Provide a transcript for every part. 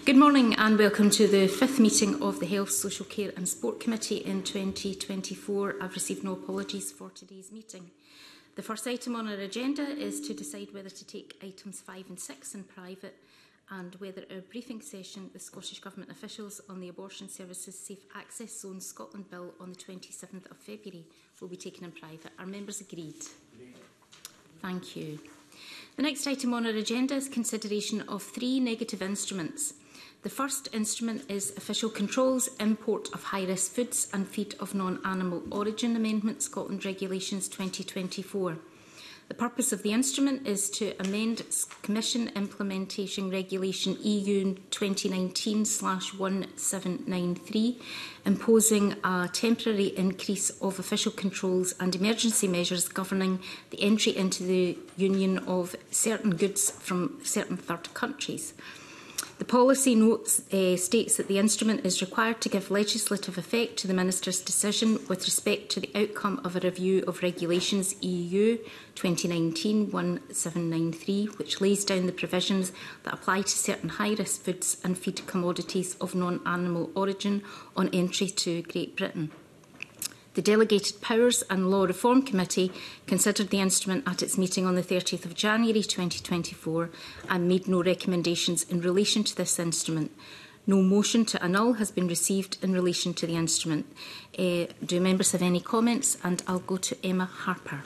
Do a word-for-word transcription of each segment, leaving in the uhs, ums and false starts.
Good morning and welcome to the fifth meeting of the Health, Social Care and Sport Committee in twenty twenty-four. I've received no apologies for today's meeting. The first item on our agenda is to decide whether to take items five and six in private and whether a briefing session with Scottish Government officials on the Abortion Services Safe Access Zone Scotland Bill on the twenty-seventh of February will be taken in private. Are members agreed? Agreed. Thank you. The next item on our agenda is consideration of three negative instruments. The first instrument is Official Controls, Import of High-Risk Foods and Feed of Non-Animal Origin Amendment Scotland Regulations twenty twenty-four. The purpose of the instrument is to amend Commission Implementation Regulation E U twenty nineteen one seven nine three, imposing a temporary increase of official controls and emergency measures governing the entry into the Union of certain goods from certain third countries. The policy notes, uh, states that the instrument is required to give legislative effect to the Minister's decision with respect to the outcome of a review of Regulations E U twenty nineteen one seven nine three, which lays down the provisions that apply to certain high-risk foods and feed commodities of non-animal origin on entry to Great Britain. The Delegated Powers and Law Reform Committee considered the instrument at its meeting on the thirtieth of January twenty twenty-four and made no recommendations in relation to this instrument. No motion to annul has been received in relation to the instrument. Uh, do members have any comments? And I'll go to Emma Harper.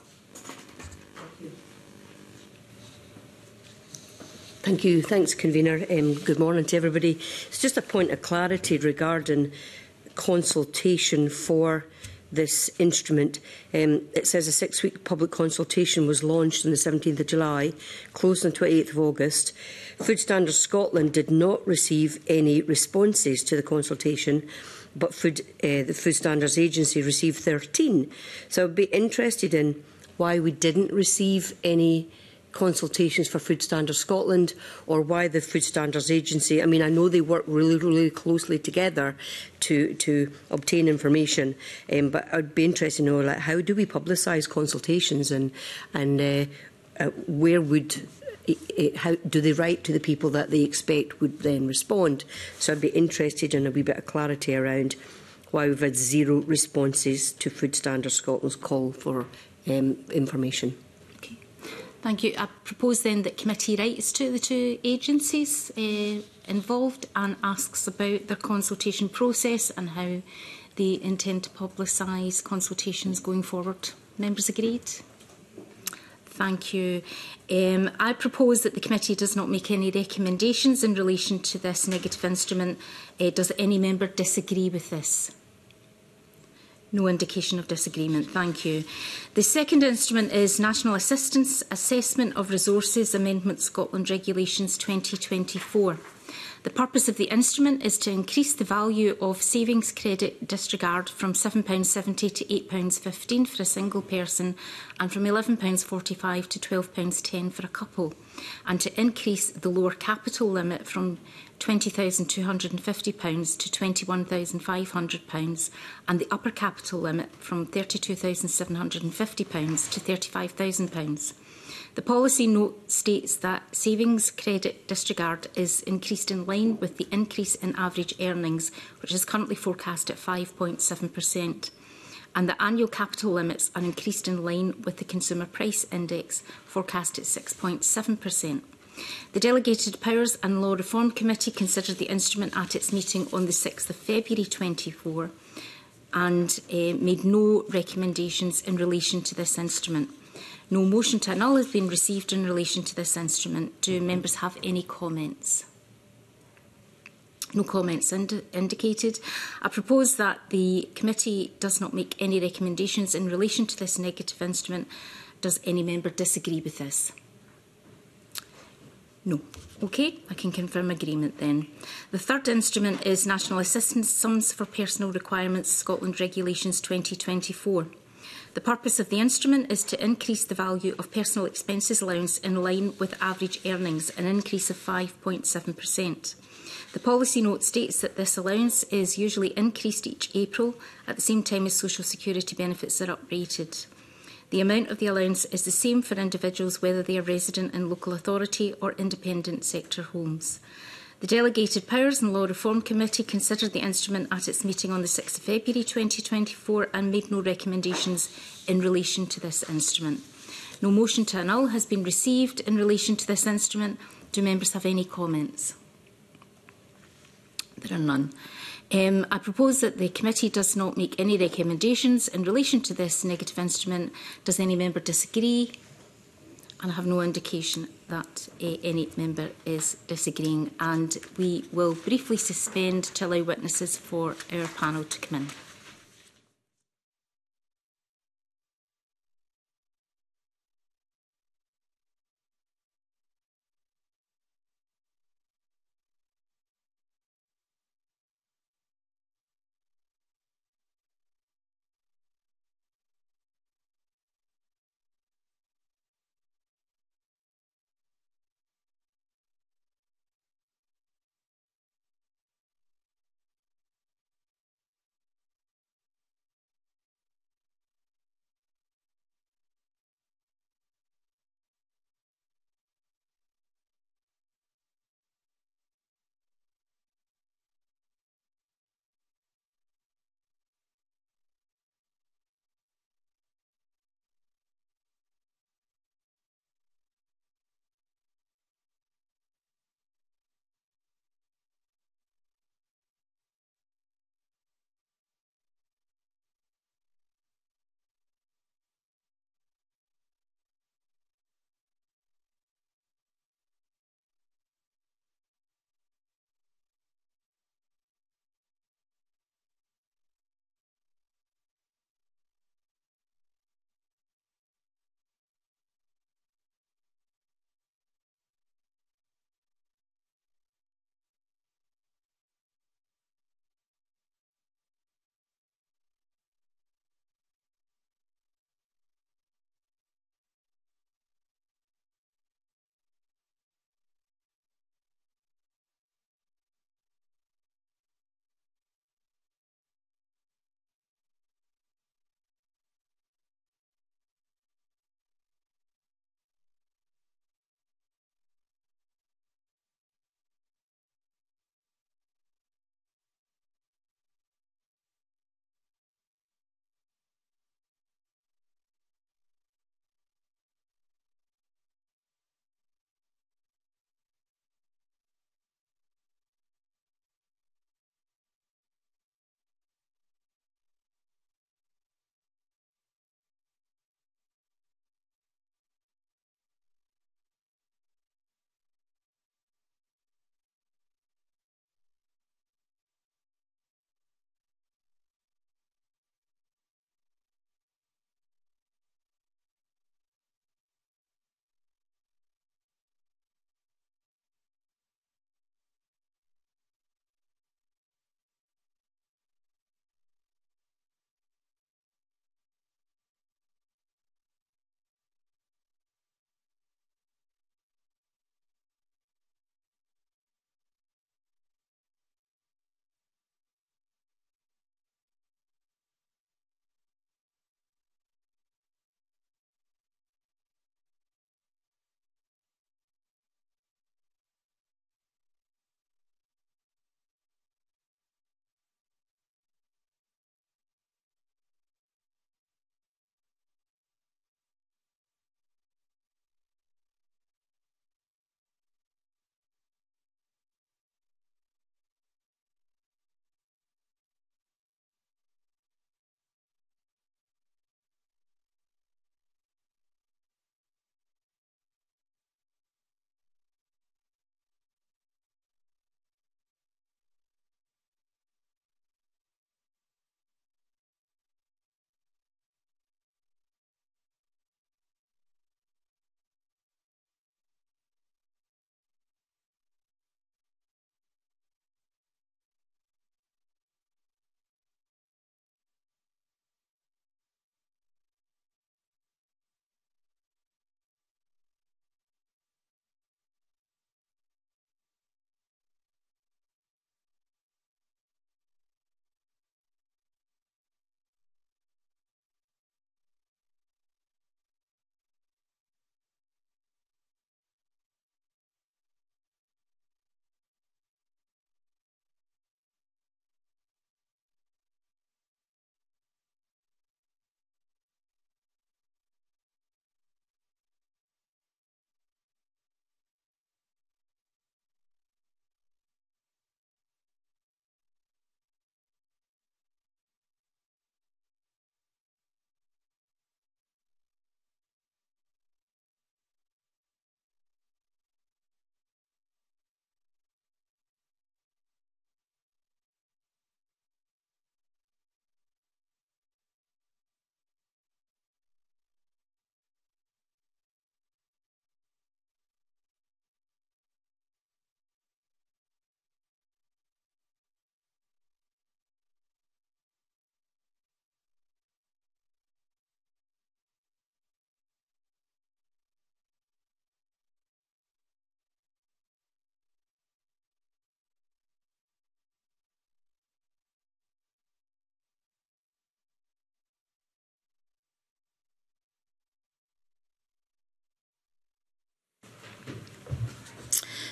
Thank you. Thanks, Convener. Um, good morning to everybody. It's just a point of clarity regarding consultation for this instrument. Um, it says a six-week public consultation was launched on the seventeenth of July, closed on the twenty-eighth of August. Food Standards Scotland did not receive any responses to the consultation, but Food, uh, the Food Standards Agency received thirteen. So I'd be interested in why we didn't receive any consultations for Food Standards Scotland, or why the Food Standards Agency. I mean, I know they work really, really closely together to to obtain information, um, but I'd be interested to know, like, how do we publicise consultations, and and uh, uh, where would it, it, how do they write to the people that they expect would then respond? So I'd be interested in a wee bit of clarity around why we've had zero responses to Food Standards Scotland's call for um, information. Thank you. I propose then that committee writes to the two agencies uh, involved and asks about their consultation process and how they intend to publicise consultations going forward. Members agreed? Thank you. Um, I propose that the committee does not make any recommendations in relation to this negative instrument. Uh, does any member disagree with this? No indication of disagreement. Thank you. The second instrument is National Assistance Assessment of Resources Amendment Scotland Regulations twenty twenty-four. The purpose of the instrument is to increase the value of savings credit disregard from seven pounds seventy to eight pounds fifteen for a single person and from eleven pounds forty-five to twelve pounds ten for a couple, and to increase the lower capital limit from twenty thousand two hundred and fifty pounds to twenty-one thousand five hundred pounds and the upper capital limit from thirty-two thousand seven hundred and fifty pounds to thirty-five thousand pounds. The policy note states that savings credit disregard is increased in line with the increase in average earnings, which is currently forecast at five point seven percent, and the annual capital limits are increased in line with the Consumer Price Index, forecast at six point seven percent. The Delegated Powers and Law Reform Committee considered the instrument at its meeting on the sixth of February twenty-four and uh, made no recommendations in relation to this instrument. No motion to annul has been received in relation to this instrument. Do members have any comments? No comments ind indicated. I propose that the committee does not make any recommendations in relation to this negative instrument. Does any member disagree with this? No. OK, I can confirm agreement then. The third instrument is National Assistance Sums for Personal Requirements Scotland Regulations twenty twenty-four. The purpose of the instrument is to increase the value of personal expenses allowance in line with average earnings, an increase of five point seven percent. The policy note states that this allowance is usually increased each April at the same time as social security benefits are uprated. The amount of the allowance is the same for individuals whether they are resident in local authority or independent sector homes. The The Delegated Powers and Law Reform Committee considered the instrument at its meeting on the sixth of February twenty twenty-four and made no recommendations in relation to this instrument. No motion to annul has been received in relation to this instrument. Do members have any comments? There are none. Um, I propose that the committee does not make any recommendations in relation to this negative instrument. Does any member disagree? And I have no indication that uh, any member is disagreeing. And we will briefly suspend to allow witnesses for our panel to come in.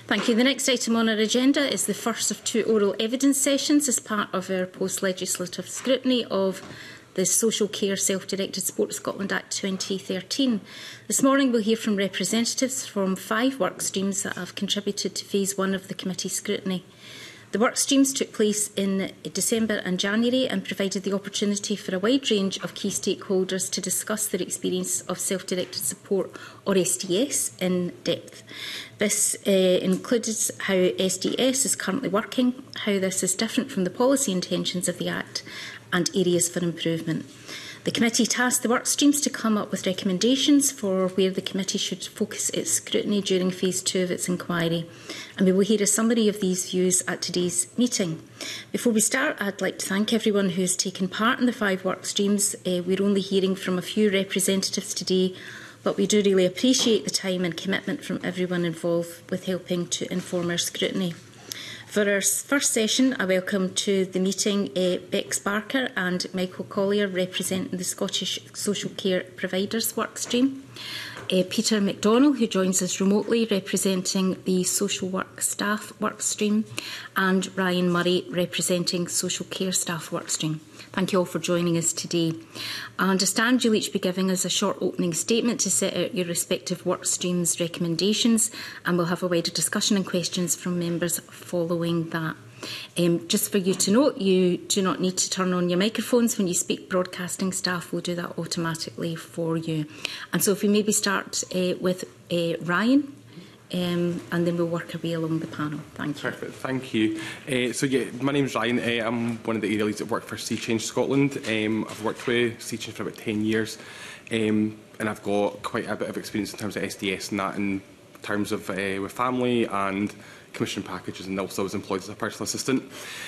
Thank you. The next item on our agenda is the first of two oral evidence sessions as part of our post-legislative scrutiny of the Social Care Self-Directed Sport Scotland Act twenty thirteen. This morning we'll hear from representatives from five work streams that have contributed to phase one of the committee scrutiny. The work streams took place in December and January and provided the opportunity for a wide range of key stakeholders to discuss their experience of self-directed support, or S D S, in depth. This uh, included how S D S is currently working, how this is different from the policy intentions of the Act, and areas for improvement. The committee tasked the work streams to come up with recommendations for where the committee should focus its scrutiny during phase two of its inquiry, and we will hear a summary of these views at today's meeting. Before we start, I'd like to thank everyone who has taken part in the five work streams. Uh, we're only hearing from a few representatives today, but we do really appreciate the time and commitment from everyone involved with helping to inform our scrutiny. For our first session, I welcome to the meeting uh, Bex Barker and Michael Collier, representing the Scottish Social Care Providers work stream, uh, Peter MacDonald, who joins us remotely, representing the Social Work Staff work stream, and Ryan Murray, representing Social Care Staff work stream. Thank you all for joining us today. I understand you'll each be giving us a short opening statement to set out your respective work streams' recommendations, and we'll have a wider discussion and questions from members following that. Um, just for you to note, you do not need to turn on your microphones when you speak. Broadcasting staff will do that automatically for you. And so if we maybe start uh, with uh, Ryan. Um, and then we'll work our way along the panel. Thank you. Perfect, thank you. Uh, so yeah, my name's Ryan. Uh, I'm one of the area leads that work for Sea Change Scotland. Um, I've worked with Sea Change for about ten years, um, and I've got quite a bit of experience in terms of S D S and that, in terms of uh, with family and commission packages, and also I was employed as a personal assistant.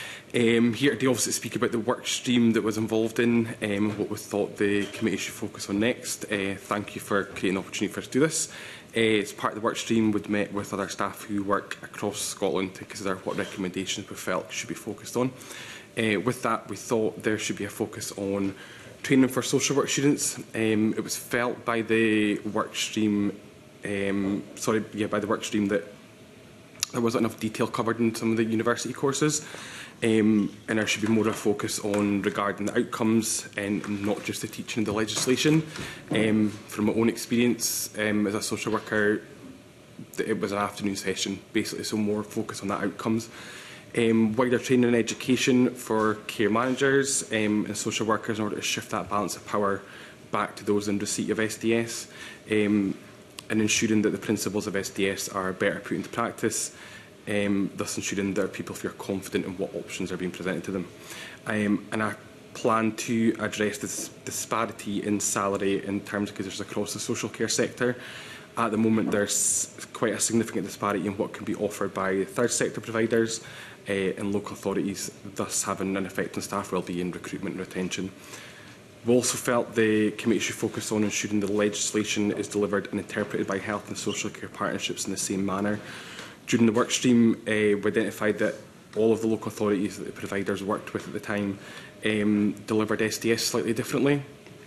Um, here today, obviously, to speak about the work stream that was involved in, um, what we thought the committee should focus on next. Uh, thank you for creating an opportunity for us to do this. Uh, as part of the work stream, we'd met with other staff who work across Scotland to consider what recommendations we felt should be focused on. Uh, with that, we thought there should be a focus on training for social work students. Um, it was felt by the work stream, um, sorry, yeah, by the work stream that there wasn't enough detail covered in some of the university courses. Um, and there should be more of a focus on regarding the outcomes and not just the teaching and the legislation. Um, from my own experience um, as a social worker, it was an afternoon session, basically, so more focus on the outcomes. Um, wider training and education for care managers um, and social workers in order to shift that balance of power back to those in receipt of S D S, um, and ensuring that the principles of S D S are better put into practice. Um, thus ensuring that people feel confident in what options are being presented to them. Um, and I plan to address this disparity in salary in terms of conditions across the social care sector. At the moment, there's quite a significant disparity in what can be offered by third sector providers uh, and local authorities, thus having an effect on staff wellbeing, recruitment and retention. We also felt the committee should focus on ensuring the legislation is delivered and interpreted by health and social care partnerships in the same manner. During the work stream, uh, we identified that all of the local authorities that the providers worked with at the time um, delivered S D S slightly differently,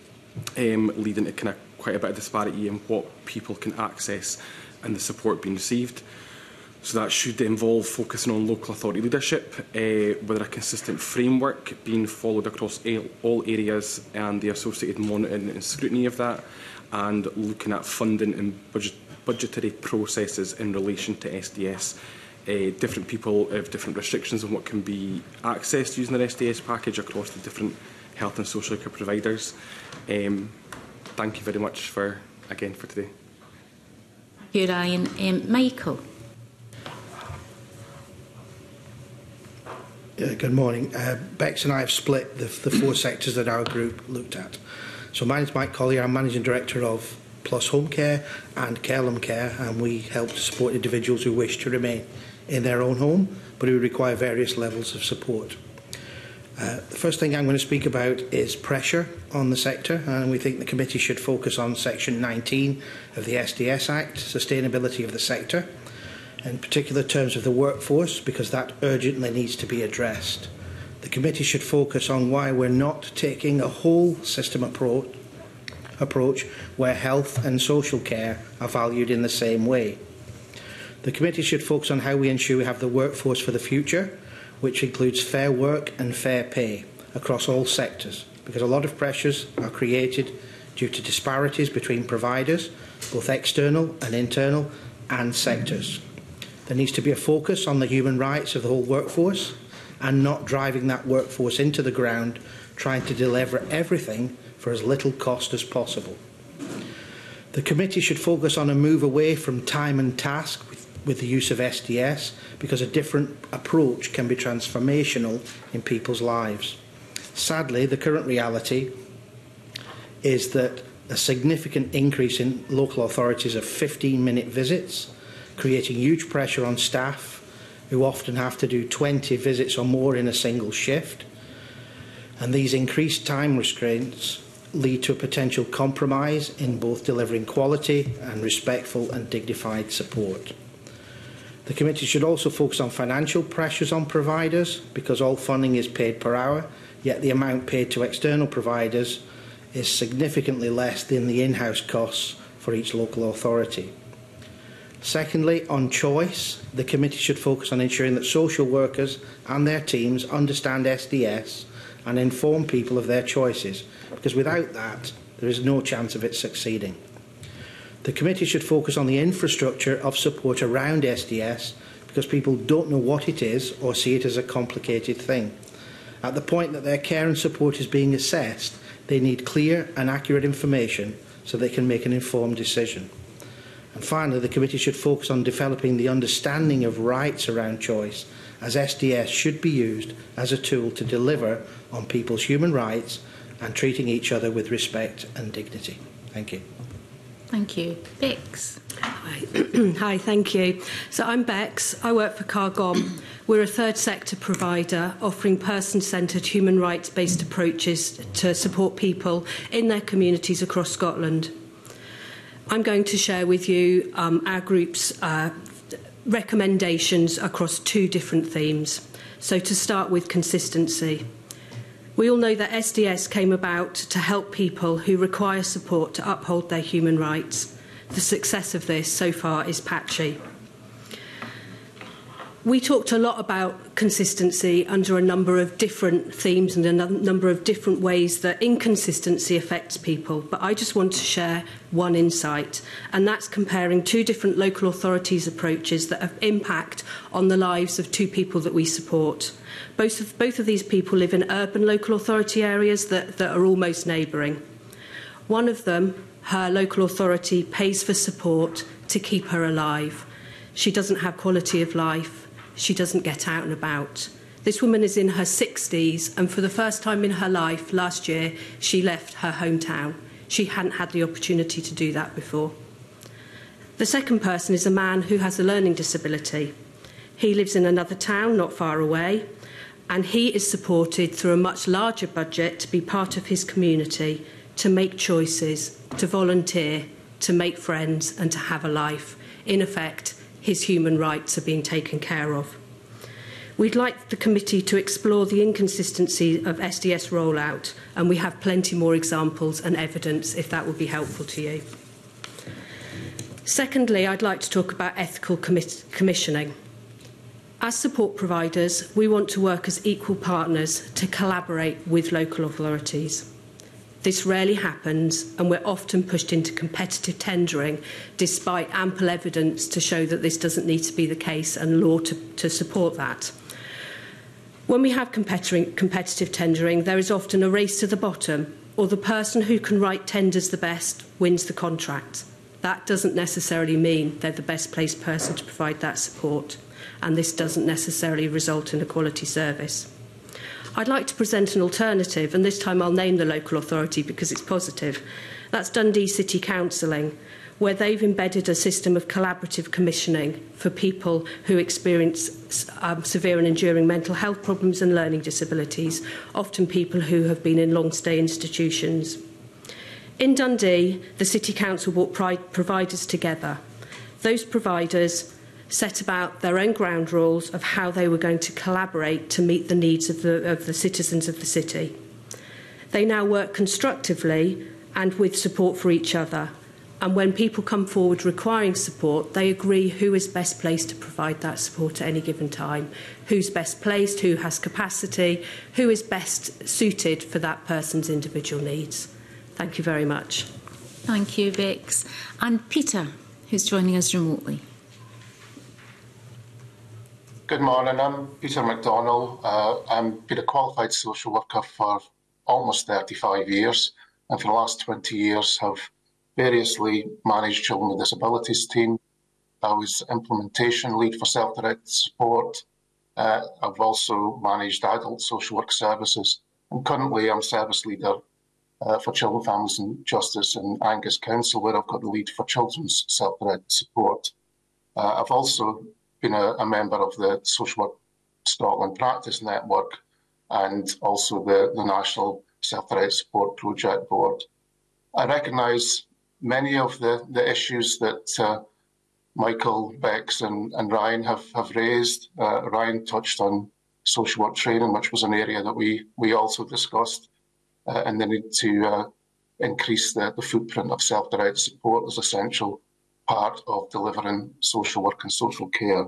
um, leading to kind of quite a bit of disparity in what people can access and the support being received. So that should involve focusing on local authority leadership, uh, with a consistent framework being followed across all areas and the associated monitoring and scrutiny of that, and looking at funding and budget budgetary processes in relation to S D S. Uh, different people have different restrictions on what can be accessed using their S D S package across the different health and social care providers. Um, thank you very much for, again, for today. Thank you, Ryan. Um, Michael. Uh, good morning. Uh, Bex and I have split the, the four sectors that our group looked at. So my name is Mike Collier. I'm Managing Director of Plus Home Care and Carelum Care, and we help to support individuals who wish to remain in their own home, but who require various levels of support. Uh, the first thing I'm going to speak about is pressure on the sector, and we think the committee should focus on Section nineteen of the S D S Act, sustainability of the sector, in particular terms of the workforce, because that urgently needs to be addressed. The committee should focus on why we're not taking a whole system approach approach where health and social care are valued in the same way. The committee should focus on how we ensure we have the workforce for the future, which includes fair work and fair pay across all sectors, because a lot of pressures are created due to disparities between providers, both external and internal, and sectors. There needs to be a focus on the human rights of the whole workforce and not driving that workforce into the ground, trying to deliver everything for as little cost as possible. The committee should focus on a move away from time and task with, with the use of S D S, because a different approach can be transformational in people's lives. Sadly, the current reality is that a significant increase in local authorities of fifteen minute visits, creating huge pressure on staff who often have to do twenty visits or more in a single shift. And these increased time restraints lead to a potential compromise in both delivering quality and respectful and dignified support. The committee should also focus on financial pressures on providers, because all funding is paid per hour, yet the amount paid to external providers is significantly less than the in-house costs for each local authority. Secondly, on choice, the committee should focus on ensuring that social workers and their teams understand S D S and inform people of their choices, because without that, there is no chance of it succeeding. The committee should focus on the infrastructure of support around S D S, because people don't know what it is or see it as a complicated thing. At the point that their care and support is being assessed, they need clear and accurate information so they can make an informed decision. And finally, the committee should focus on developing the understanding of rights around choice, as S D S should be used as a tool to deliver on people's human rights and treating each other with respect and dignity. Thank you. Thank you. Bex. Hi. Hi, thank you. So I'm Bex. I work for Cargom. We're a third sector provider offering person-centred human rights-based approaches to support people in their communities across Scotland. I'm going to share with you um, our group's uh, recommendations across two different themes. So to start with, consistency. We all know that S D S came about to help people who require support to uphold their human rights. The success of this so far is patchy. We talked a lot about consistency under a number of different themes and a number of different ways that inconsistency affects people, but I just want to share one insight, and that's comparing two different local authorities' approaches that have impact on the lives of two people that we support. Both of, both of these people live in urban local authority areas that, that are almost neighbouring. One of them, her local authority, pays for support to keep her alive. She doesn't have quality of life. She doesn't get out and about. This woman is in her sixties, and for the first time in her life, last year, she left her hometown. She hadn't had the opportunity to do that before. The second person is a man who has a learning disability. He lives in another town not far away, and he is supported through a much larger budget to be part of his community, to make choices, to volunteer, to make friends, and to have a life. In effect, his human rights are being taken care of. We'd like the committee to explore the inconsistency of S D S rollout, and we have plenty more examples and evidence if that would be helpful to you. Secondly, I'd like to talk about ethical commissioning. As support providers, we want to work as equal partners to collaborate with local authorities. This rarely happens, and we're often pushed into competitive tendering despite ample evidence to show that this doesn't need to be the case and law to, to support that. When we have competitive tendering, there is often a race to the bottom, or the person who can write tenders the best wins the contract. That doesn't necessarily mean they're the best placed person to provide that support, and this doesn't necessarily result in a quality service. I'd like to present an alternative, and this time I'll name the local authority because it's positive. That's Dundee City Counselling, where they've embedded a system of collaborative commissioning for people who experience um, severe and enduring mental health problems and learning disabilities, often people who have been in long-stay institutions. In Dundee, the City Council brought providers together. Those providers set about their own ground rules of how they were going to collaborate to meet the needs of the, of the citizens of the city. They now work constructively and with support for each other, And when people come forward requiring support, they agree who is best placed to provide that support at any given time, who's best placed, who has capacity, who is best suited for that person's individual needs. Thank you very much. Thank you, Bex. And Peter, who's joining us remotely. Good morning, I'm Peter MacDonald. Uh, I've been a qualified social worker for almost thirty-five years, and for the last twenty years have variously managed children with disabilities team. I was implementation lead for self-directed support. Uh, I've also managed adult social work services, and currently I'm service leader uh, for Children, Families and Justice in Angus Council, where I've got the lead for children's self-directed support. Uh, I've also been a, a member of the Social Work Scotland Practice Network and also the, the National Self-Directed Support Project Board. I recognise many of the, the issues that uh, Michael, Bex and, and Ryan have, have raised. Uh, Ryan touched on social work training, which was an area that we, we also discussed, uh, and the need to uh, increase the, the footprint of self-directed support as essential part of delivering social work and social care.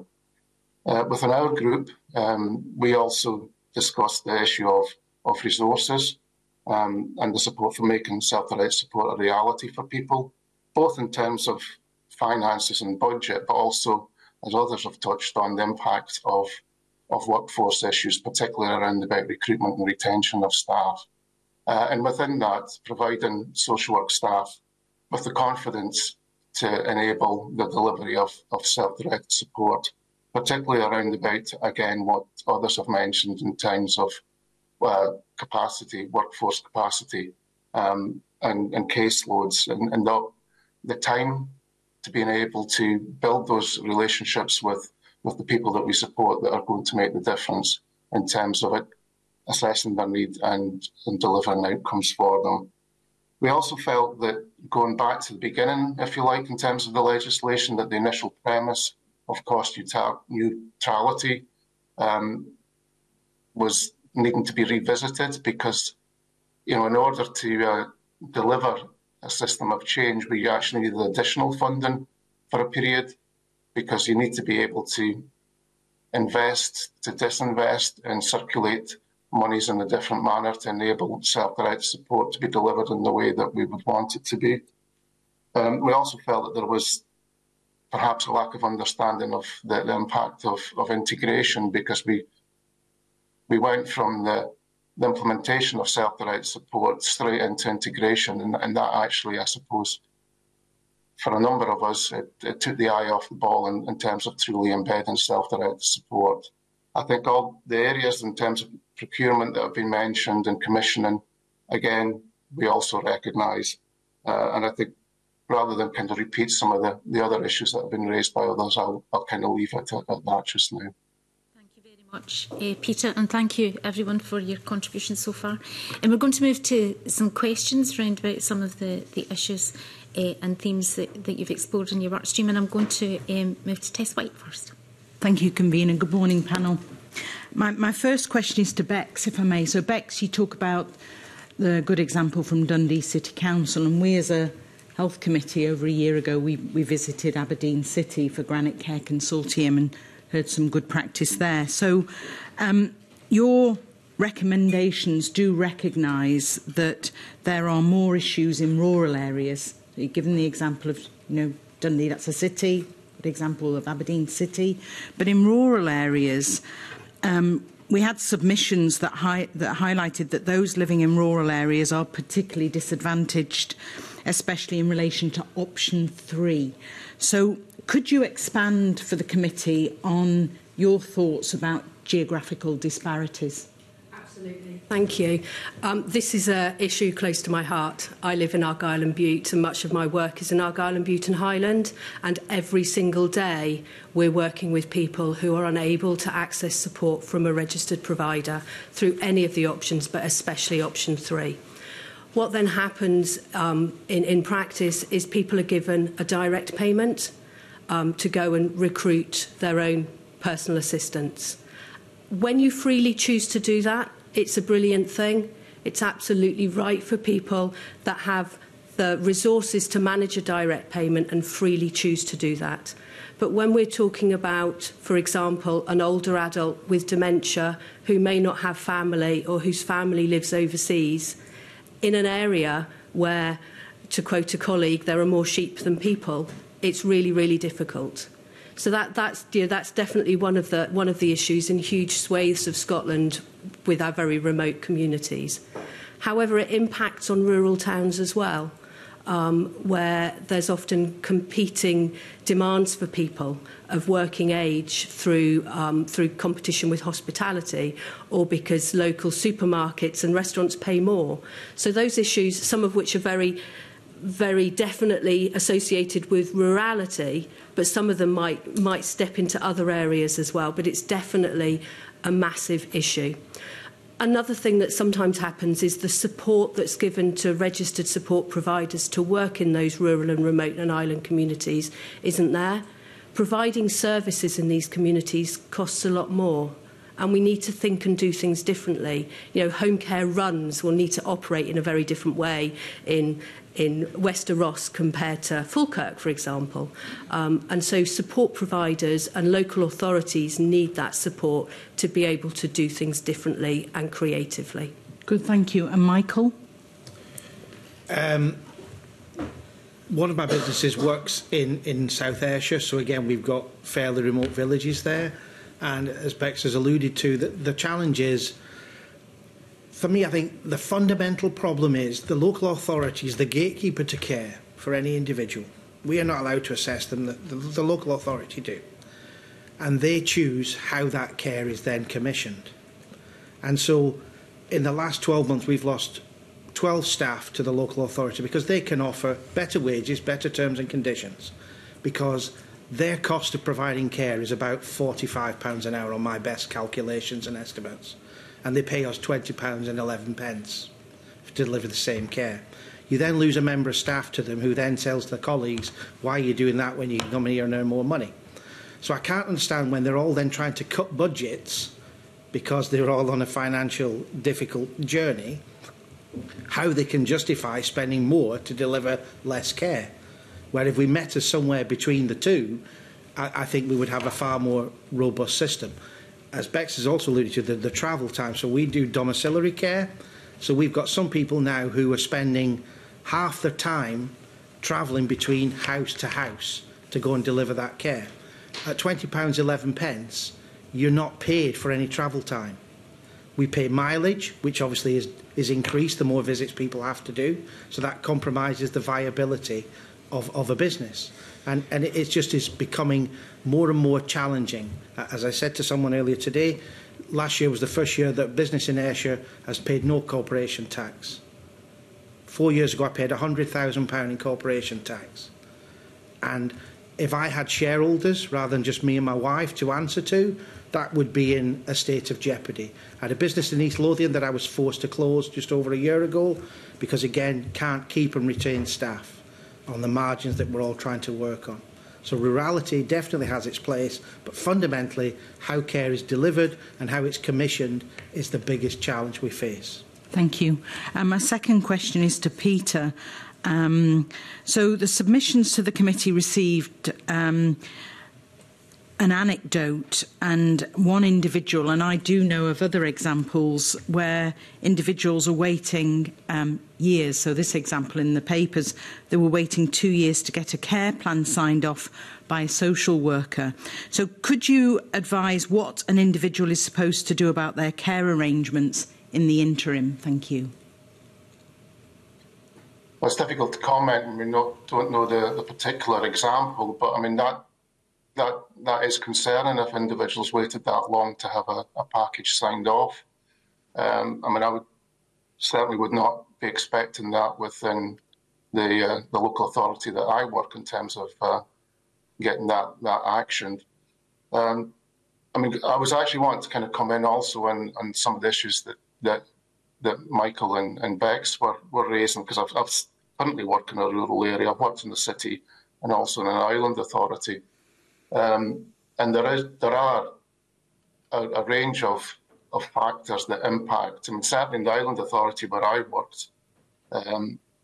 Uh, within our group, um, we also discussed the issue of, of resources um, and the support for making self-directed support a reality for people, both in terms of finances and budget, but also, as others have touched on, the impact of, of workforce issues, particularly around about recruitment and retention of staff. Uh, and within that, providing social work staff with the confidence to enable the delivery of, of self-directed support, particularly around about, again, what others have mentioned in terms of uh, capacity, workforce capacity, um, and, and caseloads, and, and the, the time to being able to build those relationships with, with the people that we support that are going to make the difference in terms of it, assessing their need and, and delivering outcomes for them. We also felt that going back to the beginning, if you like, in terms of the legislation, that the initial premise of cost neutrality um, was needing to be revisited because, you know, in order to uh, deliver a system of change, we actually need additional funding for a period because you need to be able to invest, to disinvest and circulate monies in a different manner to enable self-directed support to be delivered in the way that we would want it to be. Um, we also felt that there was perhaps a lack of understanding of the, the impact of, of integration because we we went from the, the implementation of self-directed support straight into integration, and, and that actually, I suppose, for a number of us, it, it took the eye off the ball in, in terms of truly embedding self-directed support. I think all the areas in terms of procurement that have been mentioned and commissioning, again, we also recognise. Uh, and I think rather than kind of repeat some of the, the other issues that have been raised by others, I'll, I'll kind of leave it at, at that just now. Thank you very much, uh, Peter, and thank you everyone for your contributions so far. And we're going to move to some questions round about some of the, the issues uh, and themes that, that you've explored in your work stream, and I'm going to um, move to Tess White first. Thank you, Convener. Good morning, panel. My, my first question is to Bex, if I may. So, Bex, you talk about the good example from Dundee City Council, and we as a Health Committee over a year ago, we, we visited Aberdeen City for Granite Care Consortium and heard some good practice there. So, um, your recommendations do recognise that there are more issues in rural areas. You've given the example of, you know, Dundee, that's a city. Good example of Aberdeen City, but in rural areas, um, we had submissions that, hi that highlighted that those living in rural areas are particularly disadvantaged, especially in relation to option three. So, could you expand for the committee on your thoughts about geographical disparities? Absolutely. Thank you. Um, this is an issue close to my heart. I live in Argyll and Bute, and much of my work is in Argyll and Bute and Highland, and every single day we're working with people who are unable to access support from a registered provider through any of the options, but especially option three. What then happens um, in, in practice is people are given a direct payment um, to go and recruit their own personal assistants. When you freely choose to do that, it's a brilliant thing. It's absolutely right for people that have the resources to manage a direct payment and freely choose to do that. But when we're talking about, for example, an older adult with dementia who may not have family or whose family lives overseas in an area where, to quote a colleague, there are more sheep than people, it's really, really difficult. So that, that's, you know, that's definitely one of the one of the issues in huge swathes of Scotland with our very remote communities. However, it impacts on rural towns as well, um, where there's often competing demands for people of working age through um, through competition with hospitality, or because local supermarkets and restaurants pay more. So those issues, some of which are very very definitely associated with rurality, but some of them might might step into other areas as well. But it's definitely a massive issue. Another thing that sometimes happens is the support that's given to registered support providers to work in those rural and remote and island communities isn't there. Providing services in these communities costs a lot more, and we need to think and do things differently. You know, home care runs will need to operate in a very different way in in Wester Ross compared to Falkirk, for example. Um, and so support providers and local authorities need that support to be able to do things differently and creatively. Good, thank you. And Michael? Um, one of my businesses works in, in South Ayrshire, so again, we've got fairly remote villages there. And as Bex has alluded to, the, the challenge is, for me, I think the fundamental problem is the local authority is the gatekeeper to care for any individual. We are not allowed to assess them, the, the, the local authority do. And they choose how that care is then commissioned. And so in the last twelve months, we've lost twelve staff to the local authority because they can offer better wages, better terms and conditions, because their cost of providing care is about forty-five pounds an hour on my best calculations and estimates. And they pay us twenty pounds and eleven pence to deliver the same care. You then lose a member of staff to them who then tells their colleagues, why are you doing that when you can come here and earn more money? So I can't understand when they're all then trying to cut budgets because they're all on a financial difficult journey, how they can justify spending more to deliver less care. Where if we met us somewhere between the two, I, I think we would have a far more robust system. As Bex has also alluded to, the, the travel time. So we do domiciliary care. So we've got some people now who are spending half their time travelling between house to house to go and deliver that care. At twenty pounds eleven pence, you're not paid for any travel time. We pay mileage, which obviously is, is increased the more visits people have to do. So that compromises the viability of, of a business. And, and it it's just is becoming more and more challenging. As I said to someone earlier today, last year was the first year that business in Ayrshire has paid no corporation tax. Four years ago, I paid one hundred thousand pounds in corporation tax. And if I had shareholders, rather than just me and my wife to answer to, that would be in a state of jeopardy. I had a business in East Lothian that I was forced to close just over a year ago because, again, can't keep and retain staff on the margins that we're all trying to work on. So rurality definitely has its place, but fundamentally how care is delivered and how it's commissioned is the biggest challenge we face. Thank you. Um, my second question is to Peter. Um, so the submissions to the committee received um, an anecdote and one individual, and I do know of other examples where individuals are waiting um, years. So this example in the papers, they were waiting two years to get a care plan signed off by a social worker. So could you advise what an individual is supposed to do about their care arrangements in the interim? Thank you. Well, it's difficult to comment. We not, don't know the, the particular example, but I mean that that that is concerning if individuals waited that long to have a, a package signed off. Um, I mean, I would certainly would not be expecting that within the uh, the local authority that I work in terms of uh, getting that that actioned. Um, I mean, I was actually wanting to kind of come in also on, on some of the issues that that that Michael and, and Bex were, were raising, because I've, I've currently worked in a rural area. I've worked in the city and also in an island authority. Um, and there is there are a, a range of, of factors that impact. I mean, certainly in the island authority where I worked, um,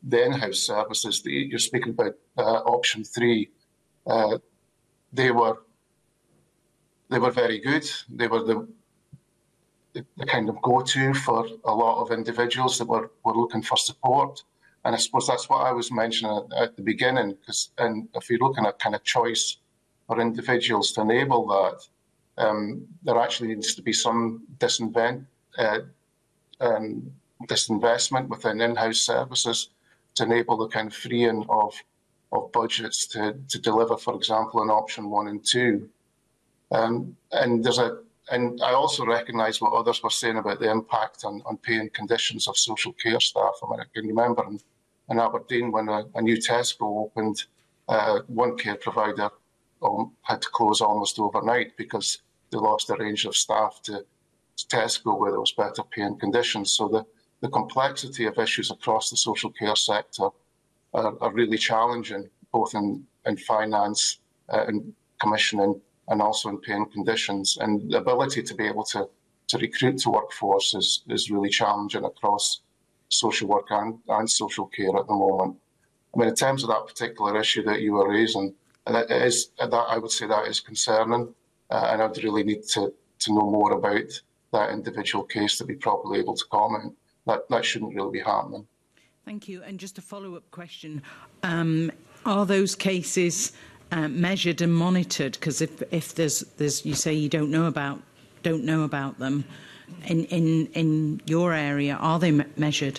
the in-house services that you're speaking about, uh, option three, uh, they were they were very good. They were the the, the kind of go-to for a lot of individuals that were, were looking for support. And I suppose that's what I was mentioning at, at the beginning, because and if you're looking at kind of choice for individuals to enable that, um, there actually needs to be some disinvent, uh, um, disinvestment within in-house services to enable the kind of freeing of of budgets to, to deliver, for example, in option one and two. Um, and there's a And I also recognise what others were saying about the impact on, on pay and conditions of social care staff. I mean, I can remember in, in Aberdeen when a, a new Tesco opened, uh, one care provider um, had to close almost overnight because they lost a range of staff to, to Tesco where there was better pay and conditions. So the, the complexity of issues across the social care sector are, are really challenging, both in, in finance uh, and commissioning, and also in pay and conditions. And the ability to be able to, to recruit to workforce is, is really challenging across social work and, and social care at the moment. I mean, in terms of that particular issue that you were raising, that is, that I would say that is concerning, uh, and I'd really need to, to know more about that individual case to be properly able to comment. That, that shouldn't really be happening. Thank you. And just a follow-up question. Um, are those cases Uh, measured and monitored? Because if, if there's, there's, you say you don't know about, don't know about them, in in in your area, are they me measured?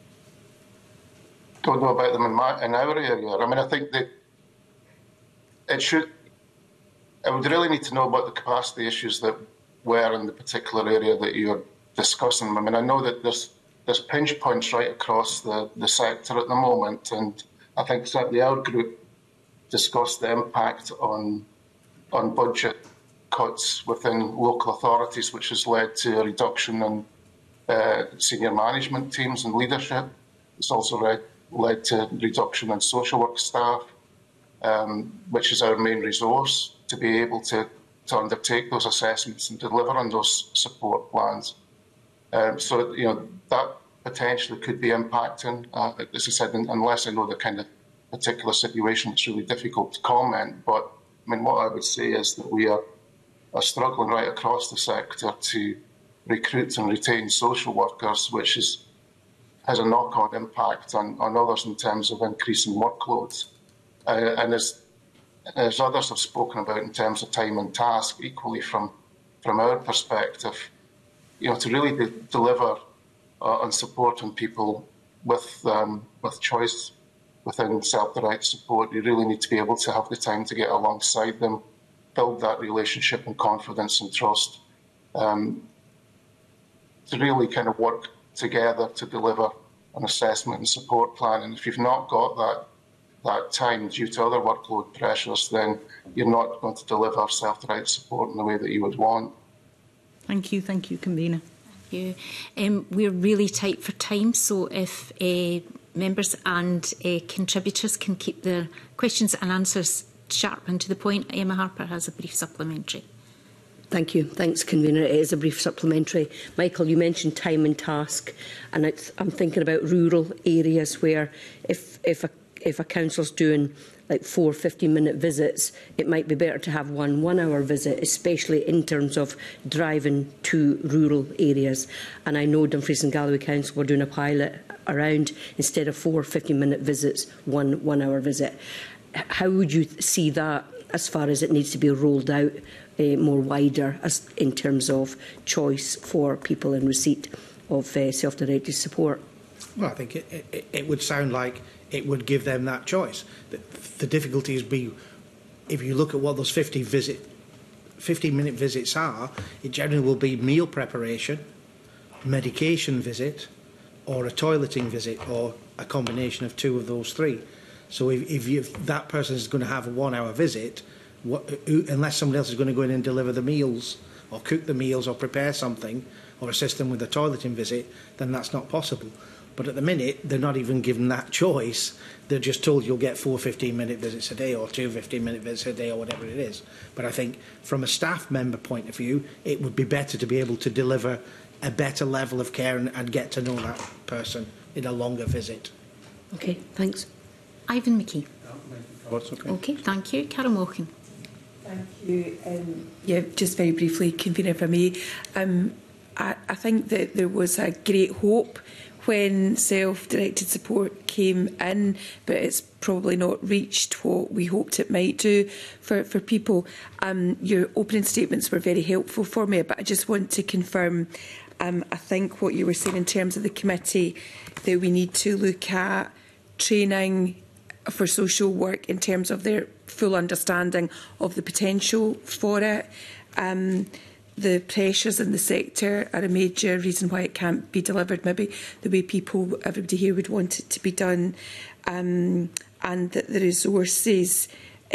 Don't know about them in my in our area. I mean, I think that it should. I would really need to know about the capacity issues that were in the particular area that you're discussing. I mean, I know that there's there's pinch points right across the the sector at the moment, and I think certainly our group discussed the impact on on budget cuts within local authorities, which has led to a reduction in uh, senior management teams and leadership. It's also led, led to reduction in social work staff, um, which is our main resource to be able to, to undertake those assessments and deliver on those support plans. Um, so, you know, that potentially could be impacting, uh, as I said, unless I know the kind of particular situation, it's really difficult to comment. But I mean, what I would say is that we are, are struggling right across the sector to recruit and retain social workers, which is has a knock-on impact on, on others in terms of increasing workloads. Uh, and as as others have spoken about in terms of time and task, equally from from our perspective, you know, to really de deliver uh, on supporting people with um, with choice within self-directed support, you really need to be able to have the time to get alongside them, build that relationship and confidence and trust, um, to really kind of work together to deliver an assessment and support plan. And if you've not got that that time due to other workload pressures, then you're not going to deliver self-directed support in the way that you would want. Thank you. Thank you, Convener. Thank you. Um, we're really tight for time, so if uh, members and uh, contributors can keep their questions and answers sharp and to the point. Emma Harper has a brief supplementary. Thank you. Thanks, Convener. It is a brief supplementary. Michael, you mentioned time and task, and it's, I'm thinking about rural areas where if, if, a, if a council's doing like four fifteen-minute visits, it might be better to have one one-hour visit, especially in terms of driving to rural areas. And I know Dumfries and Galloway Council were doing a pilot around, instead of four fifteen-minute visits, one one-hour visit. How would you see that as far as it needs to be rolled out uh, more wider as in terms of choice for people in receipt of uh, self-directed support? Well, I think it, it, it would sound like it would give them that choice. The, the difficulties be, if you look at what those fifty visit, fifteen-minute visits are, it generally will be meal preparation, medication visit, or a toileting visit, or a combination of two of those three. So if, if, you, if that person is going to have a one-hour visit, what, unless somebody else is going to go in and deliver the meals, or cook the meals, or prepare something, or assist them with a toileting visit, then that's not possible. But at the minute, they're not even given that choice. They're just told you'll get four fifteen-minute visits a day, or two fifteen-minute visits a day, or whatever it is. But I think from a staff member point of view, it would be better to be able to deliver a better level of care and, and get to know that person in a longer visit. Okay, thanks. Ivan McKee. Oh, it's okay. Okay, thank you. Carol Morgan. Thank you. Um, yeah, just very briefly, Convener, if I may. Um, I, I think that there was a great hope when self-directed support came in, but it's probably not reached what we hoped it might do for, for people. Um, your opening statements were very helpful for me, but I just want to confirm, um, I think what you were saying in terms of the committee, that we need to look at training for social work in terms of their full understanding of the potential for it. Um, the pressures in the sector are a major reason why it can't be delivered, maybe the way people, everybody here would want it to be done, um, and that the resources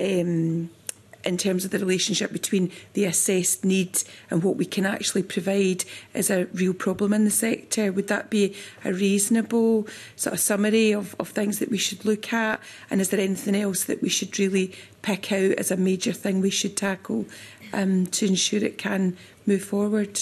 um, in terms of the relationship between the assessed need and what we can actually provide is a real problem in the sector. Would that be a reasonable sort of summary of, of things that we should look at? And is there anything else that we should really pick out as a major thing we should tackle um, to ensure it can move forward?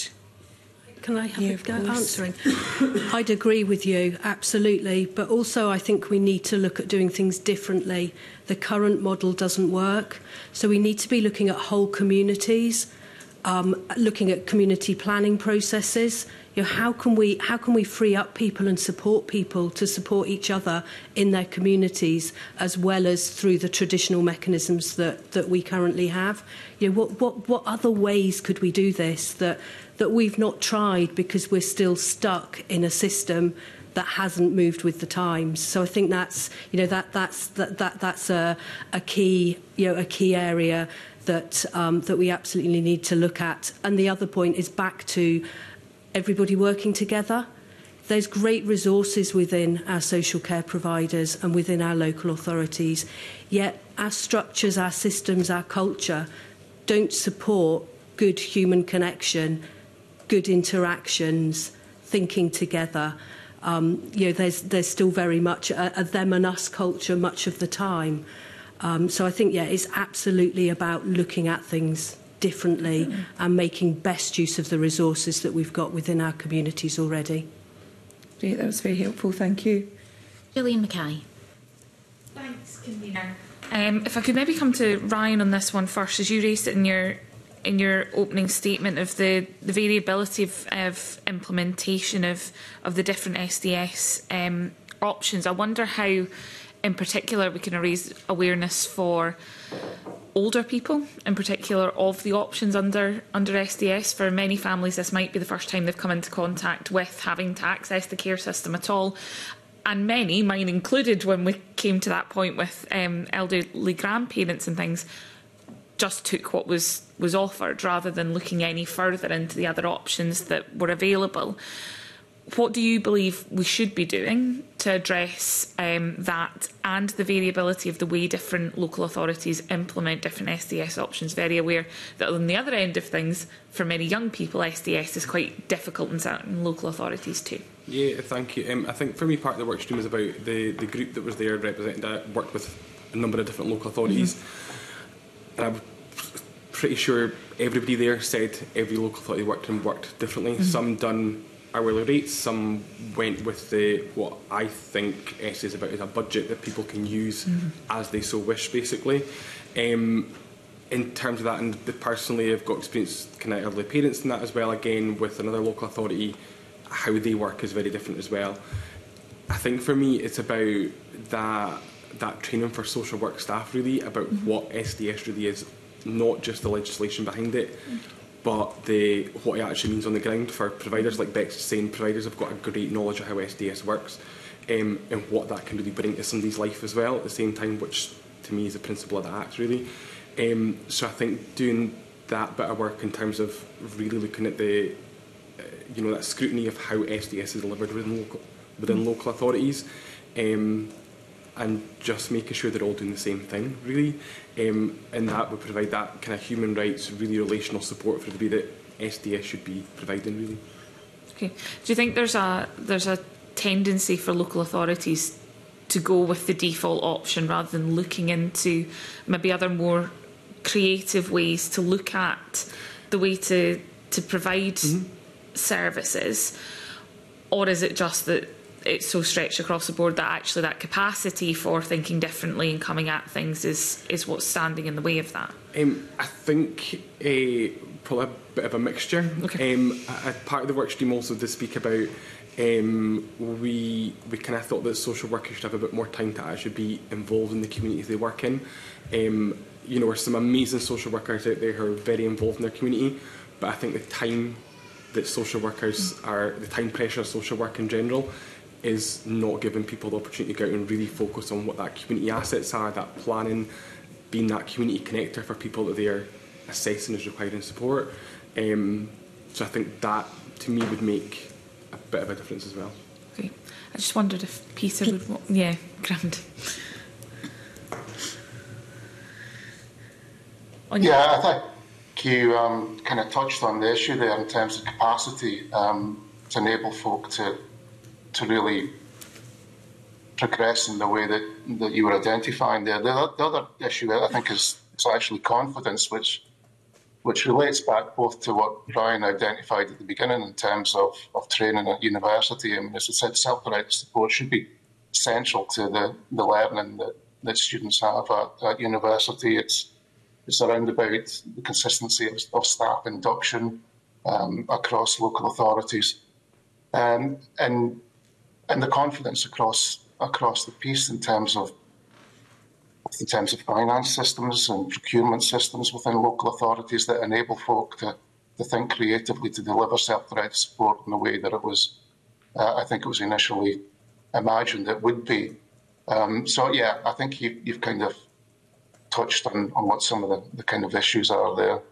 Can I have Yeah, a of go course. answering? I'd agree with you, absolutely. But also I think we need to look at doing things differently. The current model doesn't work. So we need to be looking at whole communities, um, looking at community planning processes. You know, how can we how can we free up people and support people to support each other in their communities, as well as through the traditional mechanisms that, that we currently have? You know, what, what, what other ways could we do this that that we've not tried because we're still stuck in a system that hasn't moved with the times? So I think that's, you know, that that's that, that that's a, a key, you know, a key area that um, that we absolutely need to look at. And the other point is back to everybody working together. There's great resources within our social care providers and within our local authorities, yet our structures, our systems, our culture don't support good human connection, good interactions, thinking together. Um, you know, there's there's still very much a, a them and us culture much of the time. Um, so I think, yeah, it's absolutely about looking at things differently mm-hmm. and making best use of the resources that we've got within our communities already. Great, that was very helpful. Thank you. Gillian Mackay. Thanks, Convener. Um, if I could maybe come to Ryan on this one first, as you raised it in your in your opening statement of the, the variability of, of implementation of, of the different S D S um, options. I wonder how, in particular, we can raise awareness for older people, in particular, of the options under under S D S. For many families, this might be the first time they've come into contact with having to access the care system at all. And many, mine included, when we came to that point with um, elderly grandparents and things, just took what was, was offered rather than looking any further into the other options that were available. What do you believe we should be doing to address um, that and the variability of the way different local authorities implement different S D S options? Very aware that on the other end of things, for many young people, S D S is quite difficult in certain local authorities too. Yeah, thank you. Um, I think for me, part of the work stream is about the, the group that was there represented. I worked with a number of different local authorities. Mm-hmm. And I'm pretty sure everybody there said every local authority worked and worked differently. Mm-hmm. Some done hourly rates, some went with the what I think S is about is a budget that people can use mm-hmm. as they so wish, basically. Um, in terms of that, and personally I've got experience kind of elderly parents and that as well, again with another local authority, how they work is very different as well. I think for me it's about that that training for social work staff, really, about mm-hmm. what S D S really is, not just the legislation behind it, mm-hmm. but the what it actually means on the ground for providers. Like Bex was saying, providers have got a great knowledge of how S D S works um, and what that can really bring to somebody's life as well at the same time, which to me is the principle of the Act, really. Um, so I think doing that bit of work in terms of really looking at the, uh, you know, that scrutiny of how S D S is delivered within local, within mm. local authorities, um, and just making sure they're all doing the same thing, really. Um, and that would provide that kind of human rights, really relational support for the way that S D S should be providing, really. Okay. Do you think there's a there's a tendency for local authorities to go with the default option rather than looking into maybe other more creative ways to look at the way to to provide mm-hmm. services, or is it just that it's so stretched across the board that actually that capacity for thinking differently and coming at things is is what's standing in the way of that? Um, I think uh, probably a bit of a mixture. Okay. Um, a, a part of the work stream also did speak about um, we we kind of thought that social workers should have a bit more time to actually be involved in the communities they work in. Um, you know, there's some amazing social workers out there who are very involved in their community, but I think the time that social workers mm. are, the time pressure of social work in general, is not giving people the opportunity to go out and really focus on what that community assets are, that planning, being that community connector for people that they are assessing as requiring support. Um, so I think that, to me, would make a bit of a difference as well. Okay. I just wondered if Peter P would want... Yeah, grand. On yeah, I think you um, kind of touched on the issue there in terms of capacity um, to enable folk to to really progress in the way that, that you were identifying there. The, the other issue, I think, is, is actually confidence, which which relates back both to what Ryan identified at the beginning in terms of, of training at university. I mean, as I said, self-directed support should be central to the, the learning that, that students have at, at university. It's It's around about the consistency of, of staff induction um, across local authorities, um, and and the confidence across across the piece in terms of in terms of finance systems and procurement systems within local authorities that enable folk to, to think creatively to deliver self-directed support in the way that it was, uh, I think it was initially imagined it would be. Um, so yeah, I think you, you've kind of touched on, on what some of the, the kind of issues are there.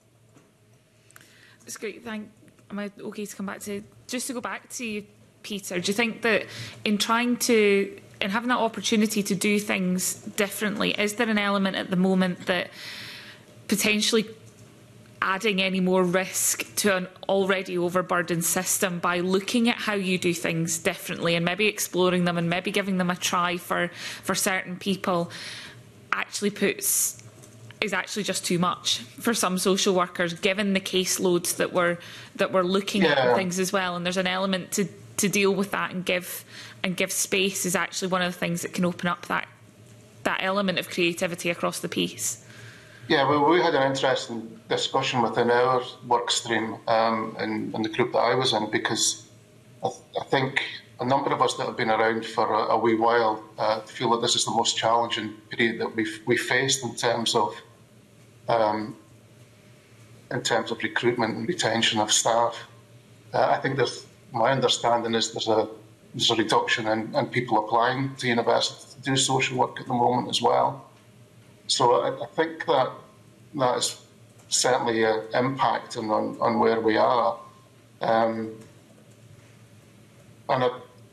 It's great. Thank. Am I okay to come back to just to go back to you, Peter? Do you think that in trying to in having that opportunity to do things differently, is there an element at the moment that potentially adding any more risk to an already overburdened system by looking at how you do things differently and maybe exploring them and maybe giving them a try for for certain people actually puts is actually just too much for some social workers, given the caseloads that we're that we're looking yeah. at and things as well? And there's an element to to deal with that and give and give space is actually one of the things that can open up that that element of creativity across the piece. Yeah, well, we had an interesting discussion within our work stream um, in, in the group that I was in, because I, th I think a number of us that have been around for a, a wee while uh, feel that this is the most challenging period that we've we faced in terms of um, in terms of recruitment and retention of staff. Uh, I think there's my understanding is there's a there's a reduction in, in people applying to university to do social work at the moment as well. So I, I think that that is certainly uh, impacting on, on where we are. Um, and it,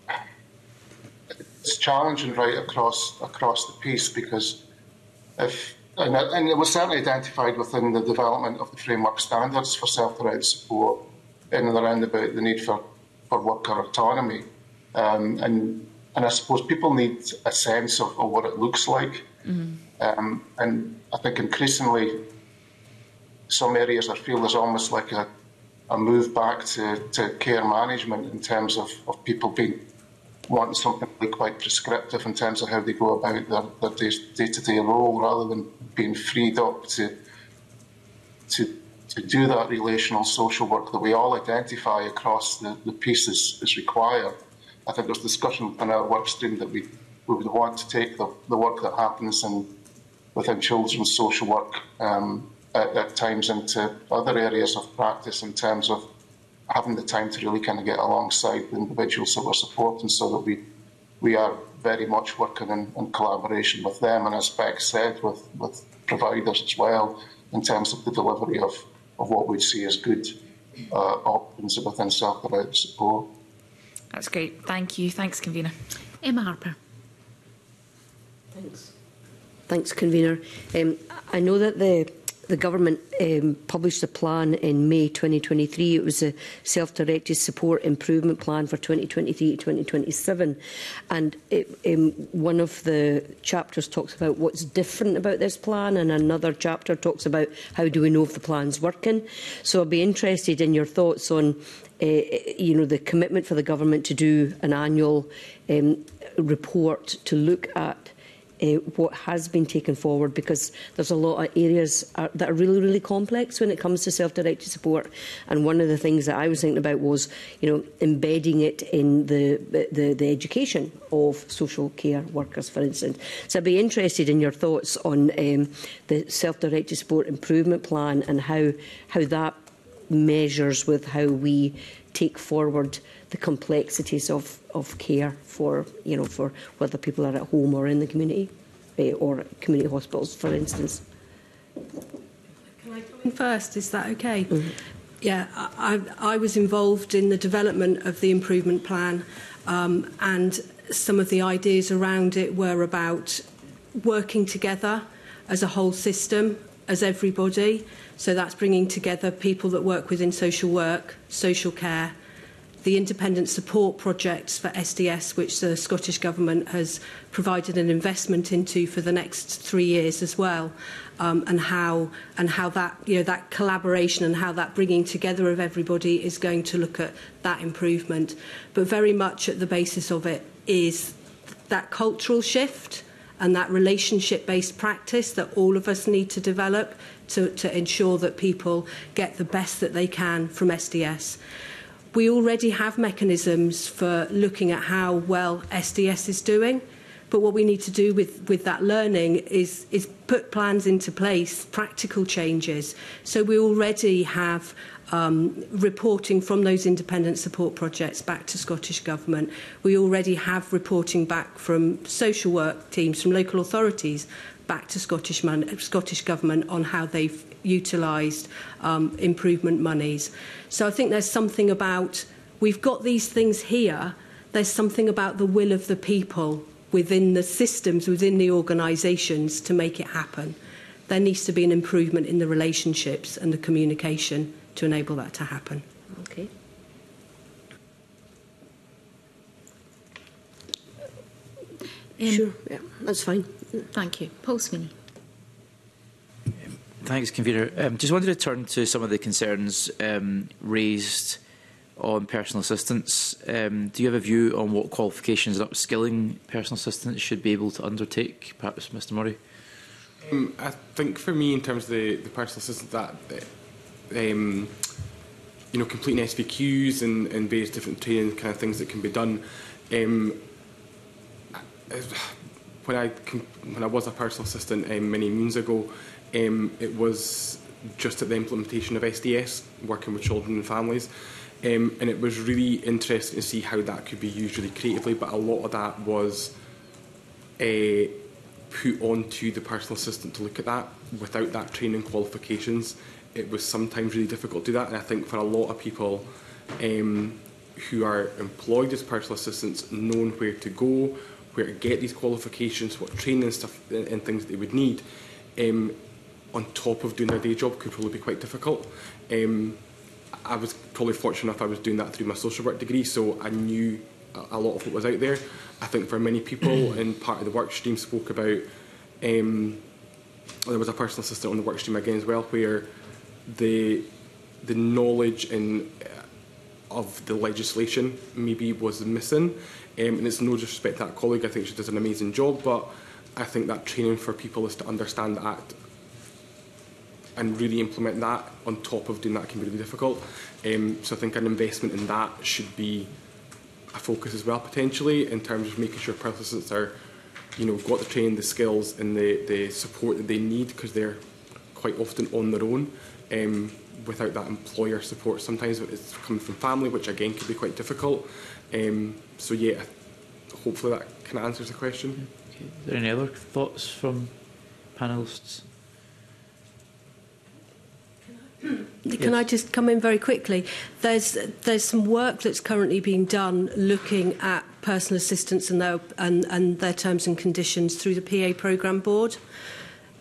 it's challenging right across across the piece, because if, and it, and it was certainly identified within the development of the framework standards for self-directed support in and around about the need for, for worker autonomy. Um, and, and I suppose people need a sense of, of what it looks like. Mm-hmm. Um, and I think increasingly, some areas I feel there's almost like a, a move back to, to care management in terms of, of people being wanting something really quite prescriptive in terms of how they go about their, their day-to-day role, rather than being freed up to, to, to do that relational social work that we all identify across the, the pieces is required. I think there's discussion in our work stream that we, we would want to take the, the work that happens in, within children's social work um, at, at times into other areas of practice in terms of having the time to really kind of get alongside the individuals that we're supporting, so that we we are very much working in, in collaboration with them, and as Beck said, with, with providers as well, in terms of the delivery of, of what we'd see as good uh, options within self-directed support. That's great. Thank you. Thanks, Convener. Emma Harper. Thanks. Thanks, Convener. Um, I know that the the government um, published a plan in May twenty twenty-three. It was a self-directed support improvement plan for twenty twenty-three to twenty twenty-seven. And it, um, one of the chapters talks about what's different about this plan, and another chapter talks about how do we know if the plan's working. So I'd be interested in your thoughts on uh, you know, the commitment for the government to do an annual um, report to look at Uh, what has been taken forward, because there's a lot of areas are, that are really, really complex when it comes to self-directed support. And one of the things that I was thinking about was, you know, embedding it in the, the, the education of social care workers, for instance. So I'd be interested in your thoughts on um, the self-directed support improvement plan and how, how that measures with how we take forward the complexities of, of care for, you know, for whether people are at home or in the community, uh, or community hospitals, for instance. Can I come in first? Is that okay? Mm-hmm. Yeah, I, I was involved in the development of the improvement plan, um, and some of the ideas around it were about working together as a whole system, as everybody. So that's bringing together people that work within social work, social care, the independent support projects for S D S, which the Scottish Government has provided an investment into for the next three years as well, um, and how and how that, you know, that collaboration and how that bringing together of everybody is going to look at that improvement. But very much at the basis of it is that cultural shift and that relationship-based practice that all of us need to develop to, to ensure that people get the best that they can from S D S. We already have mechanisms for looking at how well S D S is doing, but what we need to do with, with that learning is, is put plans into place, practical changes. So we already have um, reporting from those independent support projects back to Scottish Government. We already have reporting back from social work teams, from local authorities, back to Scottish, man Scottish Government on how they've utilised um, improvement monies. So I think there's something about, we've got these things here, there's something about the will of the people within the systems, within the organisations to make it happen. There needs to be an improvement in the relationships and the communication to enable that to happen. Okay. Um, sure, yeah, that's fine. Thank you. Paul Sweeney. Thanks, Convener. Um, just wanted to turn to some of the concerns um, raised on personal assistants. Um, do you have a view on what qualifications and upskilling personal assistants should be able to undertake? Perhaps Mr Murray. Um, I think for me, in terms of the, the personal assistant, that um, you know, completing S V Qs and, and various different training kind of things that can be done. Um, when I when I was a personal assistant um, many moons ago, um, it was just at the implementation of S D S, working with children and families, um, and it was really interesting to see how that could be used really creatively. But a lot of that was uh, put onto the personal assistant to look at that without that training qualifications. It was sometimes really difficult to do that, and I think for a lot of people um, who are employed as personal assistants, knowing where to go, where to get these qualifications, what training and stuff and, and things they would need, um, on top of doing their day job, could probably be quite difficult. Um, I was probably fortunate enough I was doing that through my social work degree, so I knew a, a lot of what was out there. I think for many people, and part of the work stream spoke about, um, there was a personal assistant on the work stream again as well, where the the knowledge and uh, of the legislation maybe was missing, um, and it's no disrespect to that colleague. I think she does an amazing job, but I think that training for people is to understand the Act and really implement that on top of doing that can be really difficult. Um, so I think an investment in that should be a focus as well, potentially, in terms of making sure personal assistants are, you know, got the training, the skills and the, the support that they need, because they're quite often on their own. Um, without that employer support, sometimes it's coming from family, which again could be quite difficult. Um, so yeah, hopefully that kind of answers the question. Okay. Are there any other thoughts from panellists? Can yes. I just come in very quickly? There's there's some work that's currently being done looking at personal assistants and their and, and their terms and conditions through the P A Programme Board.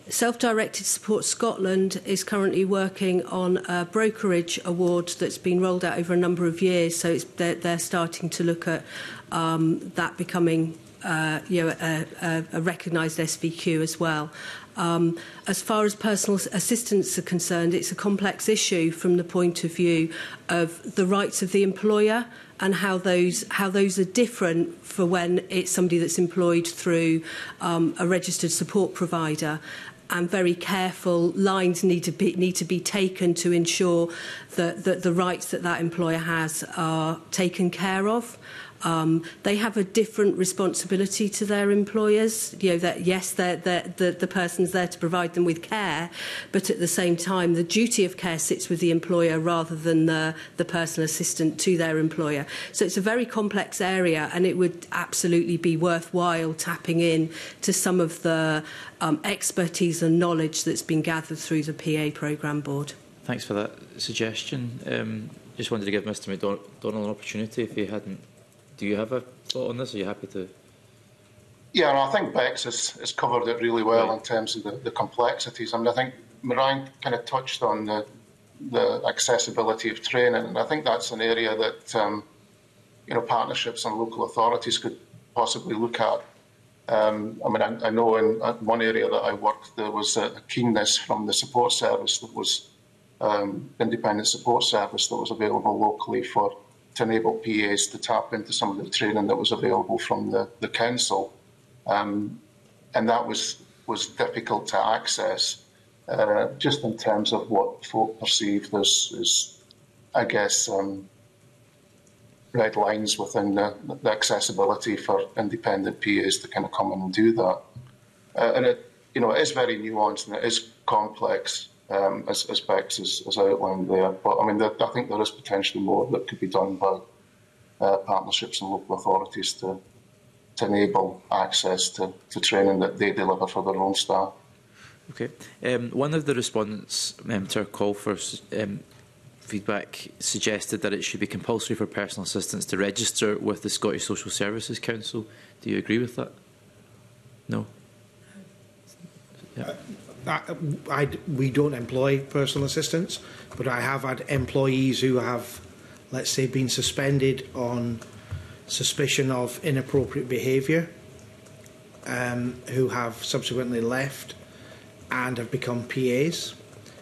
Self-Directed Support Scotland is currently working on a brokerage award that's been rolled out over a number of years, so it's, they're, they're starting to look at um, that becoming uh, you know, a, a, a recognised S V Q as well. Um, as far as personal assistants are concerned, it's a complex issue from the point of view of the rights of the employer and how those how those are different for when it's somebody that's employed through um, a registered support provider. And very careful lines need to be need to be taken to ensure that, that the rights that that employer has are taken care of. Um, they have a different responsibility to their employers. You know that yes, they're, they're, the the person's there to provide them with care, but at the same time, the duty of care sits with the employer rather than the the personal assistant to their employer. So it's a very complex area, and it would absolutely be worthwhile tapping in to some of the um, expertise and knowledge that's been gathered through the P A programme board. Thanks for that suggestion. Um, just wanted to give Mr McDonnell an opportunity if he hadn't. Do you have a thought on this? Are you happy to? Yeah, and I think Bex has, has covered it really well right. in terms of the, the complexities. I mean, I think Marianne kind of touched on the, the accessibility of training, and I think that's an area that um, you know partnerships and local authorities could possibly look at. Um, I mean, I, I know in one area that I worked, there was a keenness from the support service that was um, independent support service that was available locally for. To enable P As to tap into some of the training that was available from the, the council. Um, and that was, was difficult to access, uh, just in terms of what folk perceived as, as I guess, um, red lines within the, the accessibility for independent P As to kind of come in and do that. Uh, and it, you know, it is very nuanced and it is complex. Um, as, as Bex has, has outlined there. But I mean, there, I think there is potentially more that could be done by uh, partnerships and local authorities to, to enable access to, to training that they deliver for their own staff. Okay. Um, one of the respondents um, to our call for um, feedback suggested that it should be compulsory for personal assistants to register with the Scottish Social Services Council. Do you agree with that? No? Yeah. I, I, we don't employ personal assistants, but I have had employees who have, let's say, been suspended on suspicion of inappropriate behaviour, um, who have subsequently left and have become P As,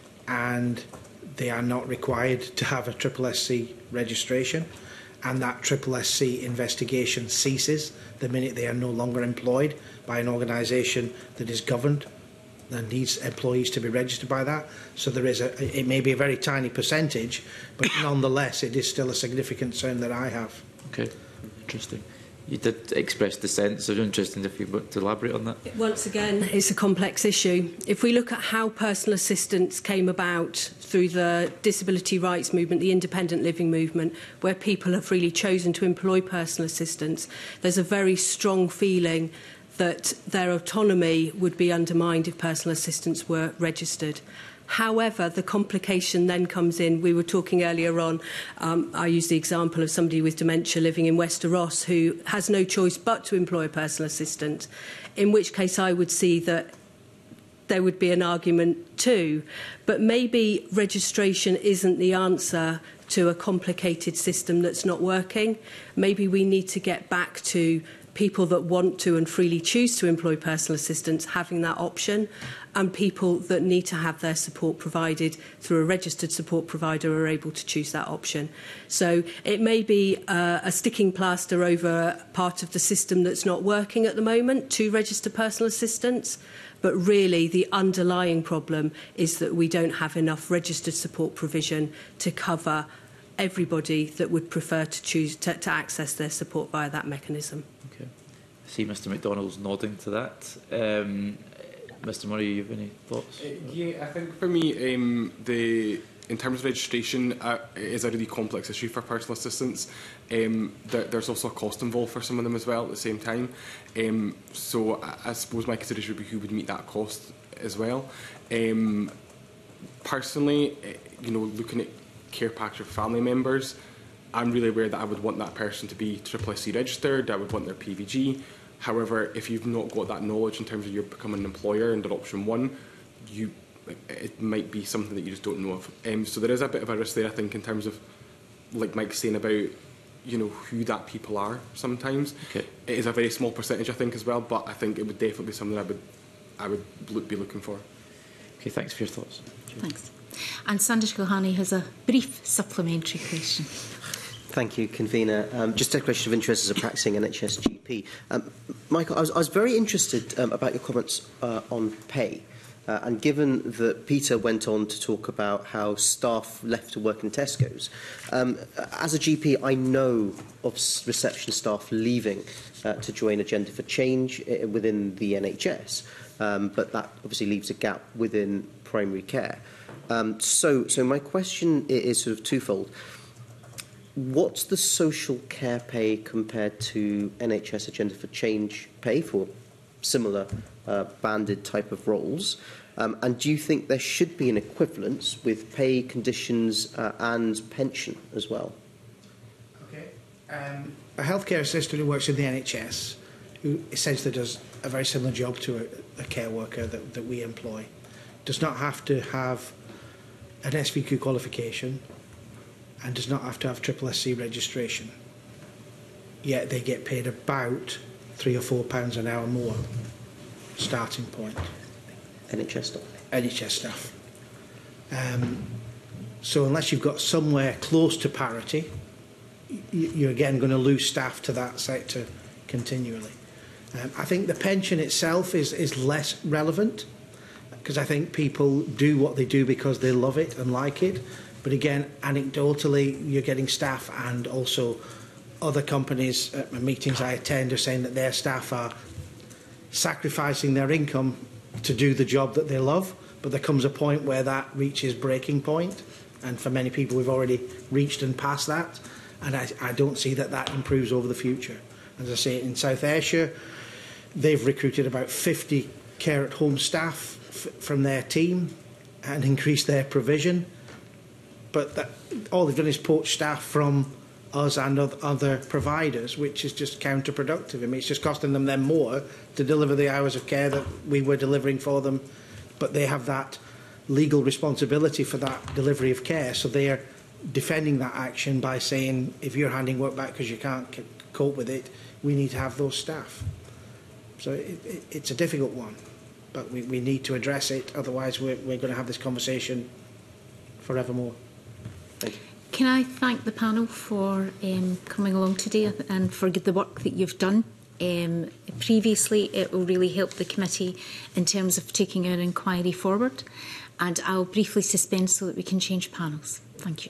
and they are not required to have a triple S C registration, and that triple S C investigation ceases the minute they are no longer employed by an organisation that is governed and needs employees to be registered by that. So there is a, it may be a very tiny percentage, but nonetheless it is still a significant concern that I have. Okay, interesting. You did express dissent, so it's interesting if you want to elaborate on that. Once again, it's a complex issue. If we look at how personal assistance came about through the disability rights movement, the independent living movement, where people have really chosen to employ personal assistants, there's a very strong feeling that their autonomy would be undermined if personal assistants were registered. However, the complication then comes in. We were talking earlier on, um, I used the example of somebody with dementia living in Wester Ross who has no choice but to employ a personal assistant, in which case I would see that there would be an argument too. But maybe registration isn't the answer to a complicated system that's not working. Maybe we need to get back to people that want to and freely choose to employ personal assistants having that option, and people that need to have their support provided through a registered support provider are able to choose that option. So it may be uh, a sticking plaster over part of the system that's not working at the moment to register personal assistants, but really the underlying problem is that we don't have enough registered support provision to cover everybody that would prefer to choose to, to access their support via that mechanism. Okay. I see Mr McDonnell's nodding to that. Um, Mr Murray, you have any thoughts? Uh, yeah, I think for me, um, the in terms of registration, uh, it is a really complex issue for personal assistants. Um, there, there's also a cost involved for some of them as well at the same time. Um, so I, I suppose my consideration would be who would meet that cost as well. Um, personally, you know, looking at care package of family members, I'm really aware that I would want that person to be triple S C registered, I would want their P V G. However, if you've not got that knowledge in terms of you're becoming an employer under option one, you it might be something that you just don't know of. Um, so there is a bit of a risk there, I think, in terms of, like Mike's saying about, you know, who that people are sometimes. Okay. It is a very small percentage, I think, as well, but I think it would definitely be something I would, I would look, be looking for. Okay, thanks for your thoughts. Thanks. And Sanders Gulhani has a brief supplementary question. Thank you, Convener. Um, just a question of interest as a practising N H S G P. Um, Michael, I was, I was very interested um, about your comments uh, on pay. Uh, and given that Peter went on to talk about how staff left to work in Tesco's, um, as a G P, I know of reception staff leaving uh, to join Agenda for Change within the N H S, um, but that obviously leaves a gap within primary care. Um, so, so my question is sort of twofold. What's the social care pay compared to N H S Agenda for Change pay for similar uh, banded type of roles? Um, and do you think there should be an equivalence with pay, conditions uh, and pension as well? Okay. Um, a healthcare assistant who works in the N H S, who essentially does a very similar job to a, a care worker that, that we employ, does not have to have an S V Q qualification and does not have to have triple S C registration. Yet they get paid about three or four pounds an hour more starting point. N H S staff. N H S staff. Um, so unless you've got somewhere close to parity, you're again going to lose staff to that sector continually. Um, I think the pension itself is, is less relevant because I think people do what they do because they love it and like it. But again, anecdotally, you're getting staff and also other companies at meetings I attend are saying that their staff are sacrificing their income to do the job that they love. But there comes a point where that reaches breaking point. And for many people, we've already reached and passed that. And I, I don't see that that improves over the future. As I say, in South Ayrshire, they've recruited about fifty care at home staff f from their team and increased their provision. But that, all they've done is poach staff from us and other providers, which is just counterproductive. I mean, it's just costing them then more to deliver the hours of care that we were delivering for them, but they have that legal responsibility for that delivery of care, so they are defending that action by saying, if you're handing work back because you can't c cope with it, we need to have those staff. So it, it, it's a difficult one, but we, we need to address it, otherwise we're, we're going to have this conversation forevermore. Thank you. Can I thank the panel for um, coming along today and for the work that you've done. Um, previously, it will really help the committee in terms of taking our inquiry forward. And I'll briefly suspend so that we can change panels. Thank you.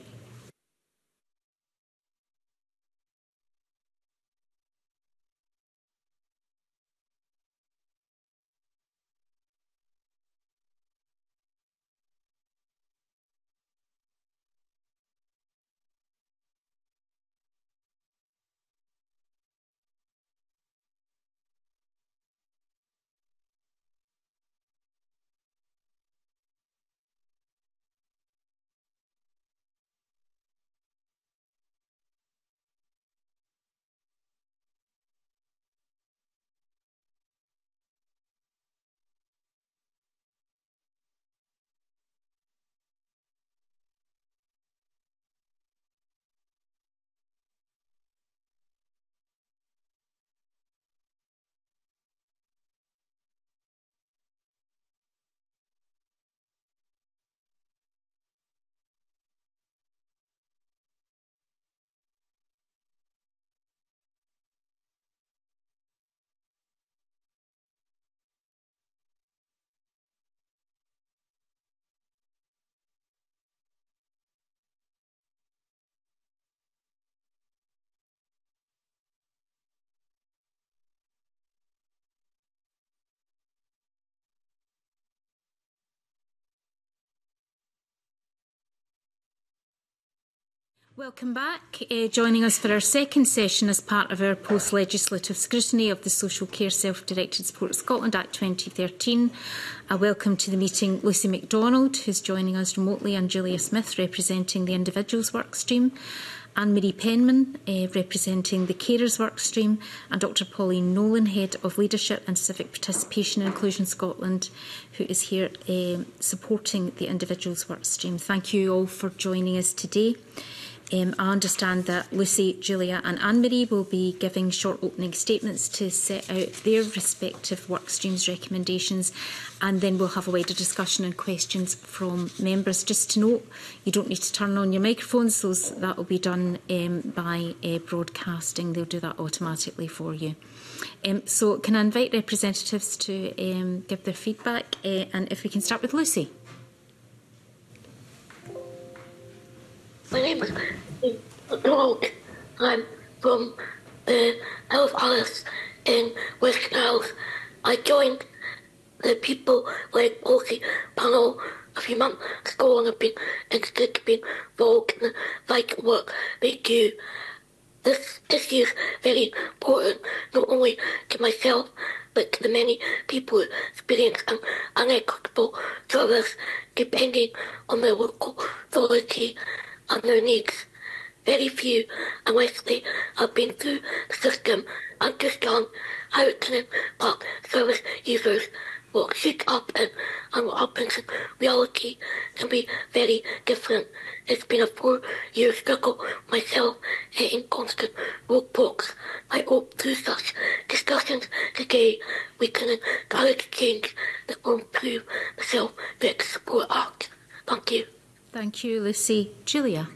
Welcome back. Uh, joining us for our second session as part of our post-legislative scrutiny of the Social Care Self-Directed Support Scotland Act twenty thirteen. A welcome to the meeting Lucy MacDonald, who's joining us remotely, and Julia Smith, representing the Individuals Work Stream. Anne-Marie Penman, uh, representing the Carers Workstream, and Dr Pauline Nolan, Head of Leadership and Civic Participation and Inclusion Scotland, who is here uh, supporting the Individuals Workstream. Thank you all for joining us today. Um, I understand that Lucy, Julia and Anne-Marie will be giving short opening statements to set out their respective work streams' recommendations, and then we'll have a wider discussion and questions from members. Just to note, you don't need to turn on your microphones, those, that will be done um, by uh, broadcasting. They'll do that automatically for you. Um, so can I invite representatives to um, give their feedback, uh, and if we can start with Lucy. My name is McDonald. I'm from the Health Alice in West Isles. I joined the people-led policy panel a few months ago and have been interested to be involved in the vital work they do. This issue is very important, not only to myself, but to the many people who experience an unequitable service depending on their local authority and their needs. Very few, unless they have been through the system, understand how it can impact service users. What should happen and what happens in reality can be very different. It's been a four-year struggle myself, hitting constant roadblocks. I hope through such discussions today we can encourage change that will improve the Self-Directed Support Act. Thank you. Thank you, Lucy. Julia.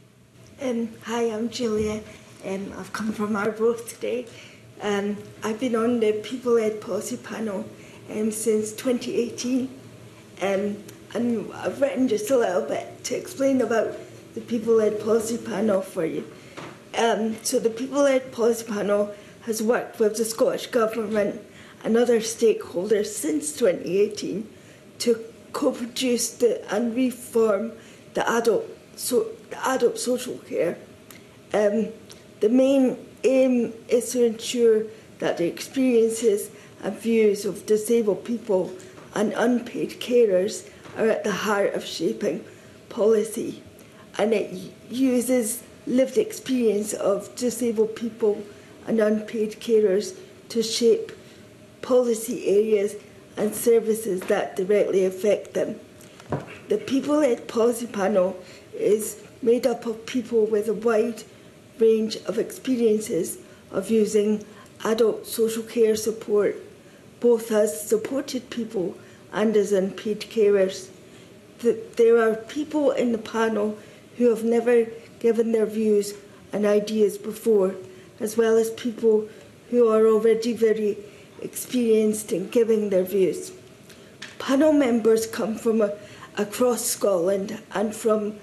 Um, hi, I'm Julia. Um, I've come from Arbroath today. Um, I've been on the People-Led Policy panel um, since twenty eighteen, um, and I've written just a little bit to explain about the People-Led Policy panel for you. Um, so the People-Led Policy panel has worked with the Scottish Government and other stakeholders since twenty eighteen to co-produce the, and reform the adult, so, the adult social care. Um, the main aim is to ensure that the experiences and views of disabled people and unpaid carers are at the heart of shaping policy, and it uses lived experience of disabled people and unpaid carers to shape policy areas and services that directly affect them. The People-Led Policy panel is made up of people with a wide range of experiences of using adult social care support, both as supported people and as unpaid carers. There are people in the panel who have never given their views and ideas before, as well as people who are already very experienced in giving their views. Panel members come from a, across Scotland and from,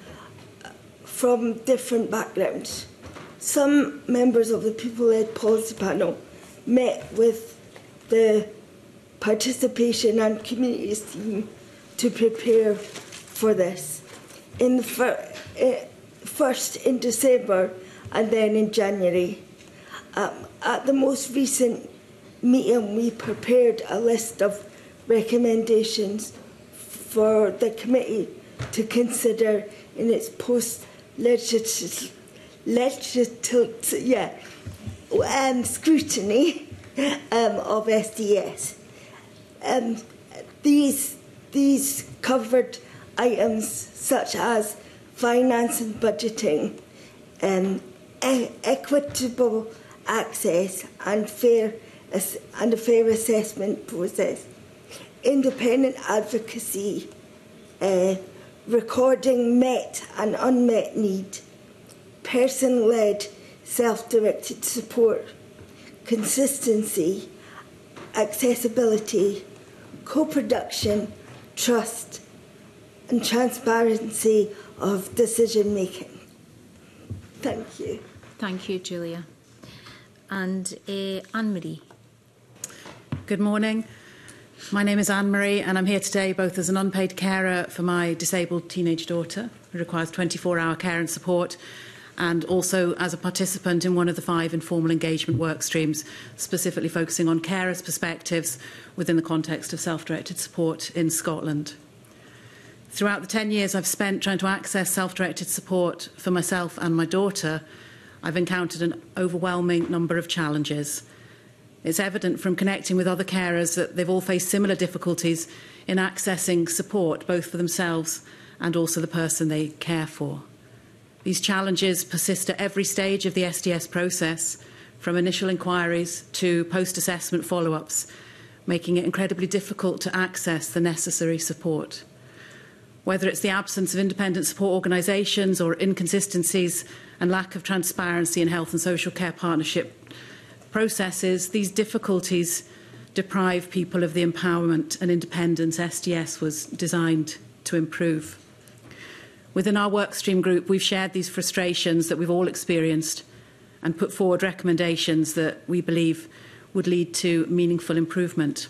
from different backgrounds. Some members of the People-Led Policy panel met with the participation and communities team to prepare for this. In the fir uh, first in December and then in January. Um, at the most recent meeting, we prepared a list of recommendations for the committee to consider in its post-legislative yeah, um, scrutiny um, of S D S. Um, these, these covered items such as finance and budgeting, um, e equitable access and fair and a fair assessment process, independent advocacy, uh, recording met and unmet need, person-led self-directed support, consistency, accessibility, co-production, trust and transparency of decision-making. Thank you. Thank you, Julia. And uh, Anne-Marie. Good morning. My name is Anne-Marie and I'm here today both as an unpaid carer for my disabled teenage daughter who requires twenty-four hour care and support, and also as a participant in one of the five informal engagement work streams, specifically focusing on carers' perspectives within the context of self-directed support in Scotland. Throughout the ten years I've spent trying to access self-directed support for myself and my daughter, I've encountered an overwhelming number of challenges. It's evident from connecting with other carers that they've all faced similar difficulties in accessing support, both for themselves and also the person they care for. These challenges persist at every stage of the S D S process, from initial inquiries to post-assessment follow-ups, making it incredibly difficult to access the necessary support. Whether it's the absence of independent support organisations or inconsistencies and lack of transparency in health and social care partnership processes, these difficulties deprive people of the empowerment and independence S D S was designed to improve. Within our workstream group, we've shared these frustrations that we've all experienced and put forward recommendations that we believe would lead to meaningful improvement.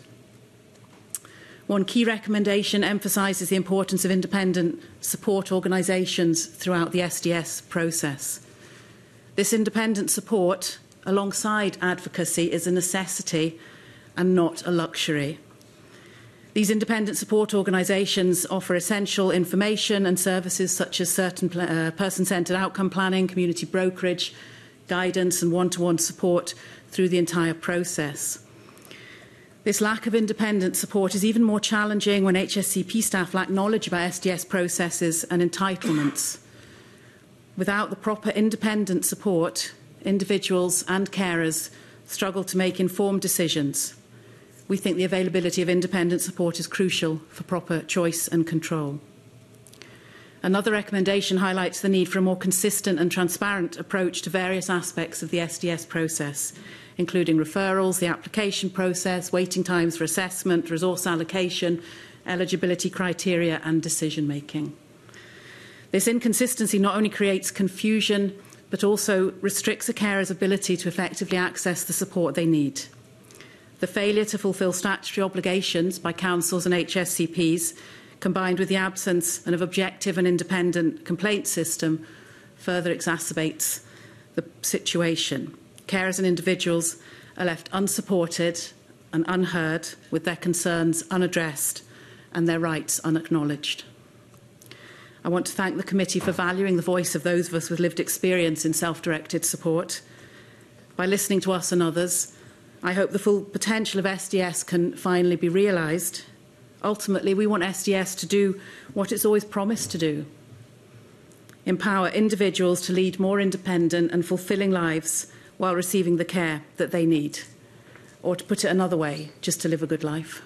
One key recommendation emphasises the importance of independent support organisations throughout the S D S process. This independent support, alongside advocacy, is a necessity and not a luxury. These independent support organisations offer essential information and services such as certain uh, person-centred outcome planning, community brokerage, guidance and one-to-one support through the entire process. This lack of independent support is even more challenging when H S C P staff lack knowledge about S D S processes and entitlements. Without the proper independent support, individuals and carers struggle to make informed decisions. We think the availability of independent support is crucial for proper choice and control. Another recommendation highlights the need for a more consistent and transparent approach to various aspects of the S D S process, including referrals, the application process, waiting times for assessment, resource allocation, eligibility criteria and decision making. This inconsistency not only creates confusion but also restricts a carer's ability to effectively access the support they need. The failure to fulfil statutory obligations by councils and H S C Ps, combined with the absence of an objective and independent complaint system, further exacerbates the situation. Carers and individuals are left unsupported and unheard, with their concerns unaddressed and their rights unacknowledged. I want to thank the committee for valuing the voice of those of us with lived experience in self-directed support. By listening to us and others, I hope the full potential of S D S can finally be realised. Ultimately, we want S D S to do what it's always promised to do: empower individuals to lead more independent and fulfilling lives while receiving the care that they need. Or to put it another way, just to live a good life.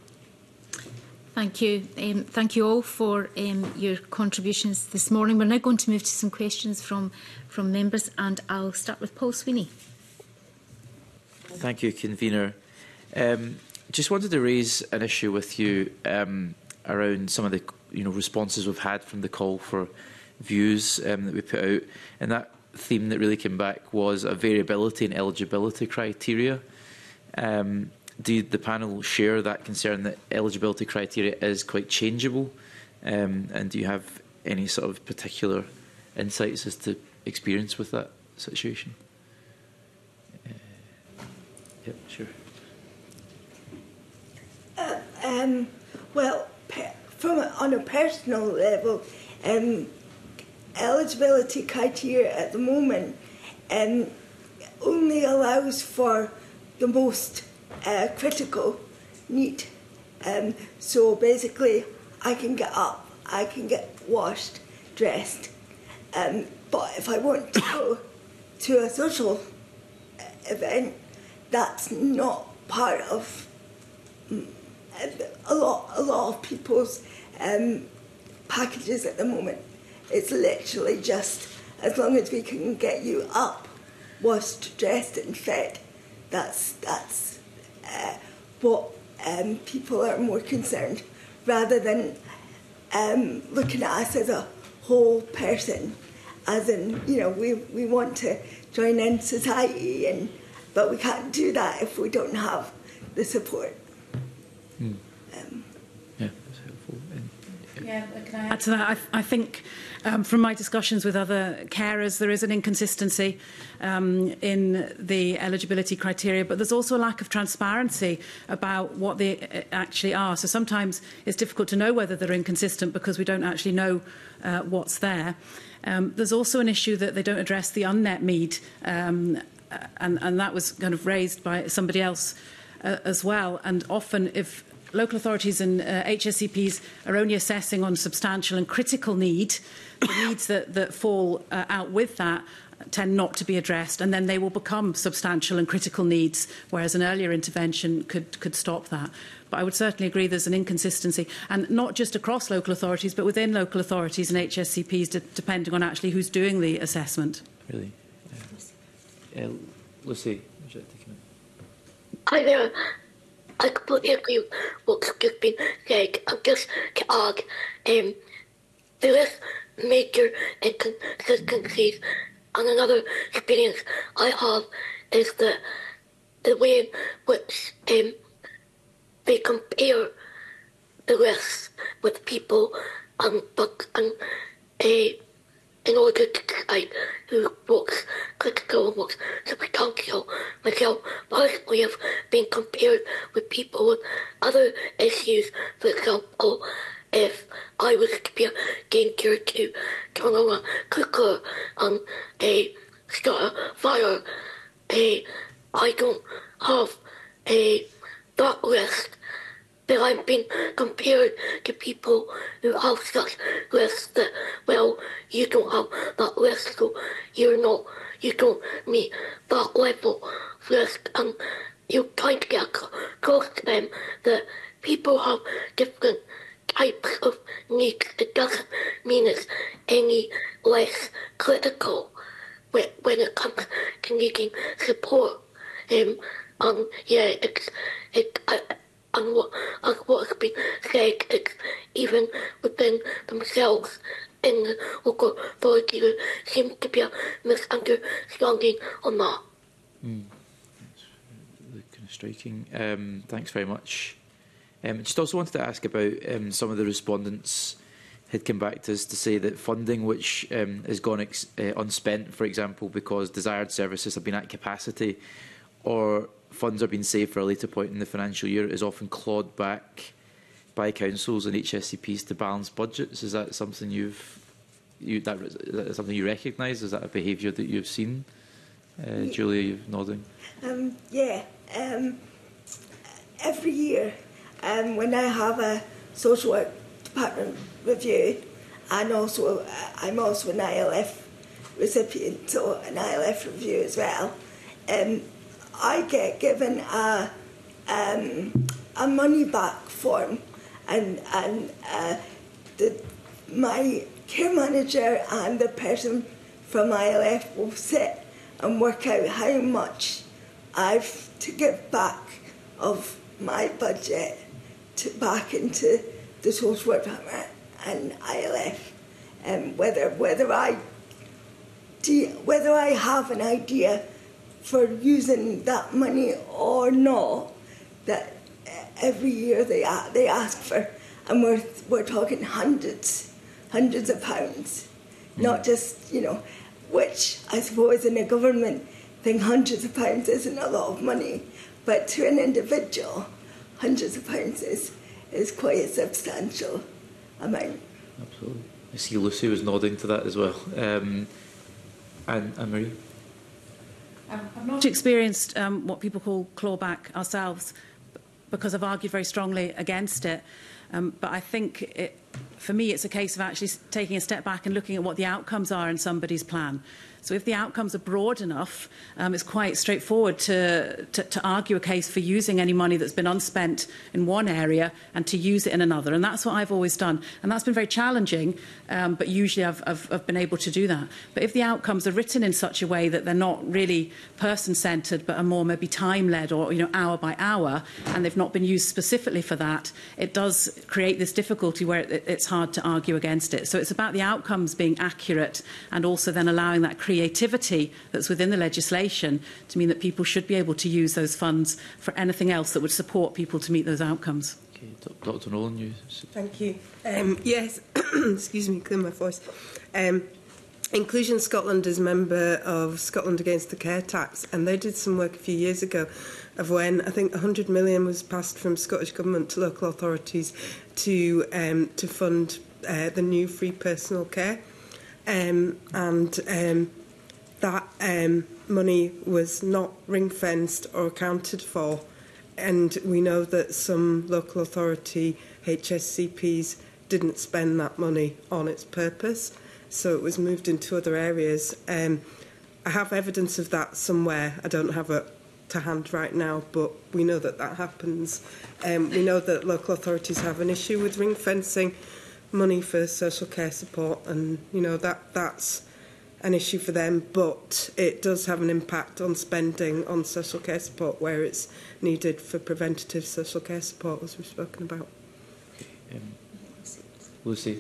Thank you. Um, thank you all for um, your contributions this morning. We're now going to move to some questions from, from members, and I'll start with Paul Sweeney. Thank you, Convener. Um, just wanted to raise an issue with you um, around some of the you know, responses we've had from the call for views um, that we put out. And that theme that really came back was a variability in eligibility criteria. Um, do the panel share that concern that eligibility criteria is quite changeable? Um, and do you have any sort of particular insights as to experience with that situation? Uh, yeah, sure. Uh, um, well, from a, on a personal level, um, eligibility criteria at the moment um, only allows for the most uh, critical need. Um, so basically, I can get up, I can get washed, dressed, um, but if I want to go to a social event, that's not part of a lot, a lot of people's um, packages at the moment. It's literally just as long as we can get you up, washed, dressed and fed. That's that's uh, what um, people are more concerned, rather than um, looking at us as a whole person. As in, you know, we we want to join in society, and but we can't do that if we don't have the support. Hmm. Um, yeah, that's helpful. And, yeah. Yeah, can I add to that? I, I think um, from my discussions with other carers, there is an inconsistency um, in the eligibility criteria, but there's also a lack of transparency about what they actually are. So sometimes it's difficult to know whether they're inconsistent because we don't actually know uh, what's there. Um, there's also an issue that they don't address the unmet need, um, and, and that was kind of raised by somebody else uh, as well. And often if local authorities and uh, H S C Ps are only assessing on substantial and critical need, the needs that, that fall uh, out with that tend not to be addressed, and then they will become substantial and critical needs, whereas an earlier intervention could, could stop that. But I would certainly agree there's an inconsistency, and not just across local authorities, but within local authorities and H S C Ps, de depending on actually who's doing the assessment. Really? Uh, Lucy, would you like to come in? Hi there. I completely agree with what's just been said. I'm just to add, um, there is major inconsistencies, and another experience I have is that the way in which um, they compare the risks with people and but and uh, in order to decide who what's critical and what's substantial. Myself personally have been compared with people with other issues. For example, if I was to be a danger to turn on a cooker and uh, start a fire, uh, I don't have uh, that risk. But I've been compared to people who have such risks that, well, you don't have that risk, so you're not, you don't meet that level of risk, and you're trying to get across to them that people have different types of needs. It doesn't mean it's any less critical when, when it comes to needing support. Um, and yeah, it's, it, I, And what, and what has been said, it's even within themselves in the local authority, there seems to be a misunderstanding on that. Mm. That's really kind of striking. Um, thanks very much. Um, just also wanted to ask about um, some of the respondents had come back to us to say that funding which um, has gone ex uh, unspent, for example, because desired services have been at capacity, or funds are being saved for a later point in the financial year, is often clawed back by councils and H S C Ps to balance budgets. Is that something you've you, that, is that something you recognise? Is that a behaviour that you've seen? Uh, yeah. Julia, you're nodding. Um, yeah. Um, every year, um, when I have a social work department review, and also uh, I'm also an I L F recipient, so an I L F review as well. Um, I get given a um, a money back form, and and uh, the, my care manager and the person from I L F will sit and work out how much I've to give back of my budget to back into the social work department and I L F, and um, whether whether I do, whether I have an idea for using that money or not, that every year they they ask for, and we're we're talking hundreds, hundreds of pounds, mm. not just, you know, which I suppose in a government thing, hundreds of pounds isn't a lot of money, but to an individual, hundreds of pounds is is quite a substantial amount. Absolutely. I see Lucy was nodding to that as well. Um, and Anne-Marie? Um, I've not experienced um, what people call clawback ourselves, because I've argued very strongly against it. Um, but I think, it, for me, it's a case of actually taking a step back and looking at what the outcomes are in somebody's plan. So if the outcomes are broad enough, um, it's quite straightforward to, to, to argue a case for using any money that's been unspent in one area and to use it in another. And that's what I've always done. And that's been very challenging, um, but usually I've, I've, I've been able to do that. But if the outcomes are written in such a way that they're not really person-centred, but are more maybe time-led or, you know, hour by hour, and they've not been used specifically for that, it does create this difficulty where it, it's hard to argue against it. So it's about the outcomes being accurate, and also then allowing that creativity that's within the legislation to mean that people should be able to use those funds for anything else that would support people to meet those outcomes. Okay. Okay, Doctor Nolan, you. Thank you. Um, yes, excuse me, clear my voice. Um, Inclusion Scotland is a member of Scotland Against the Care Tax, and they did some work a few years ago of when I think one hundred million was passed from Scottish Government to local authorities to um, to fund uh, the new free personal care. Um, and um, that um, money was not ring-fenced or accounted for. And we know that some local authority H S C Ps didn't spend that money on its purpose, so it was moved into other areas. Um, I have evidence of that somewhere. I don't have it to hand right now, but we know that that happens. Um, we know that local authorities have an issue with ring fencing money for social care support, and you know that that's an issue for them, but it does have an impact on spending on social care support where it's needed for preventative social care support, as we've spoken about. Okay, um, Lucy.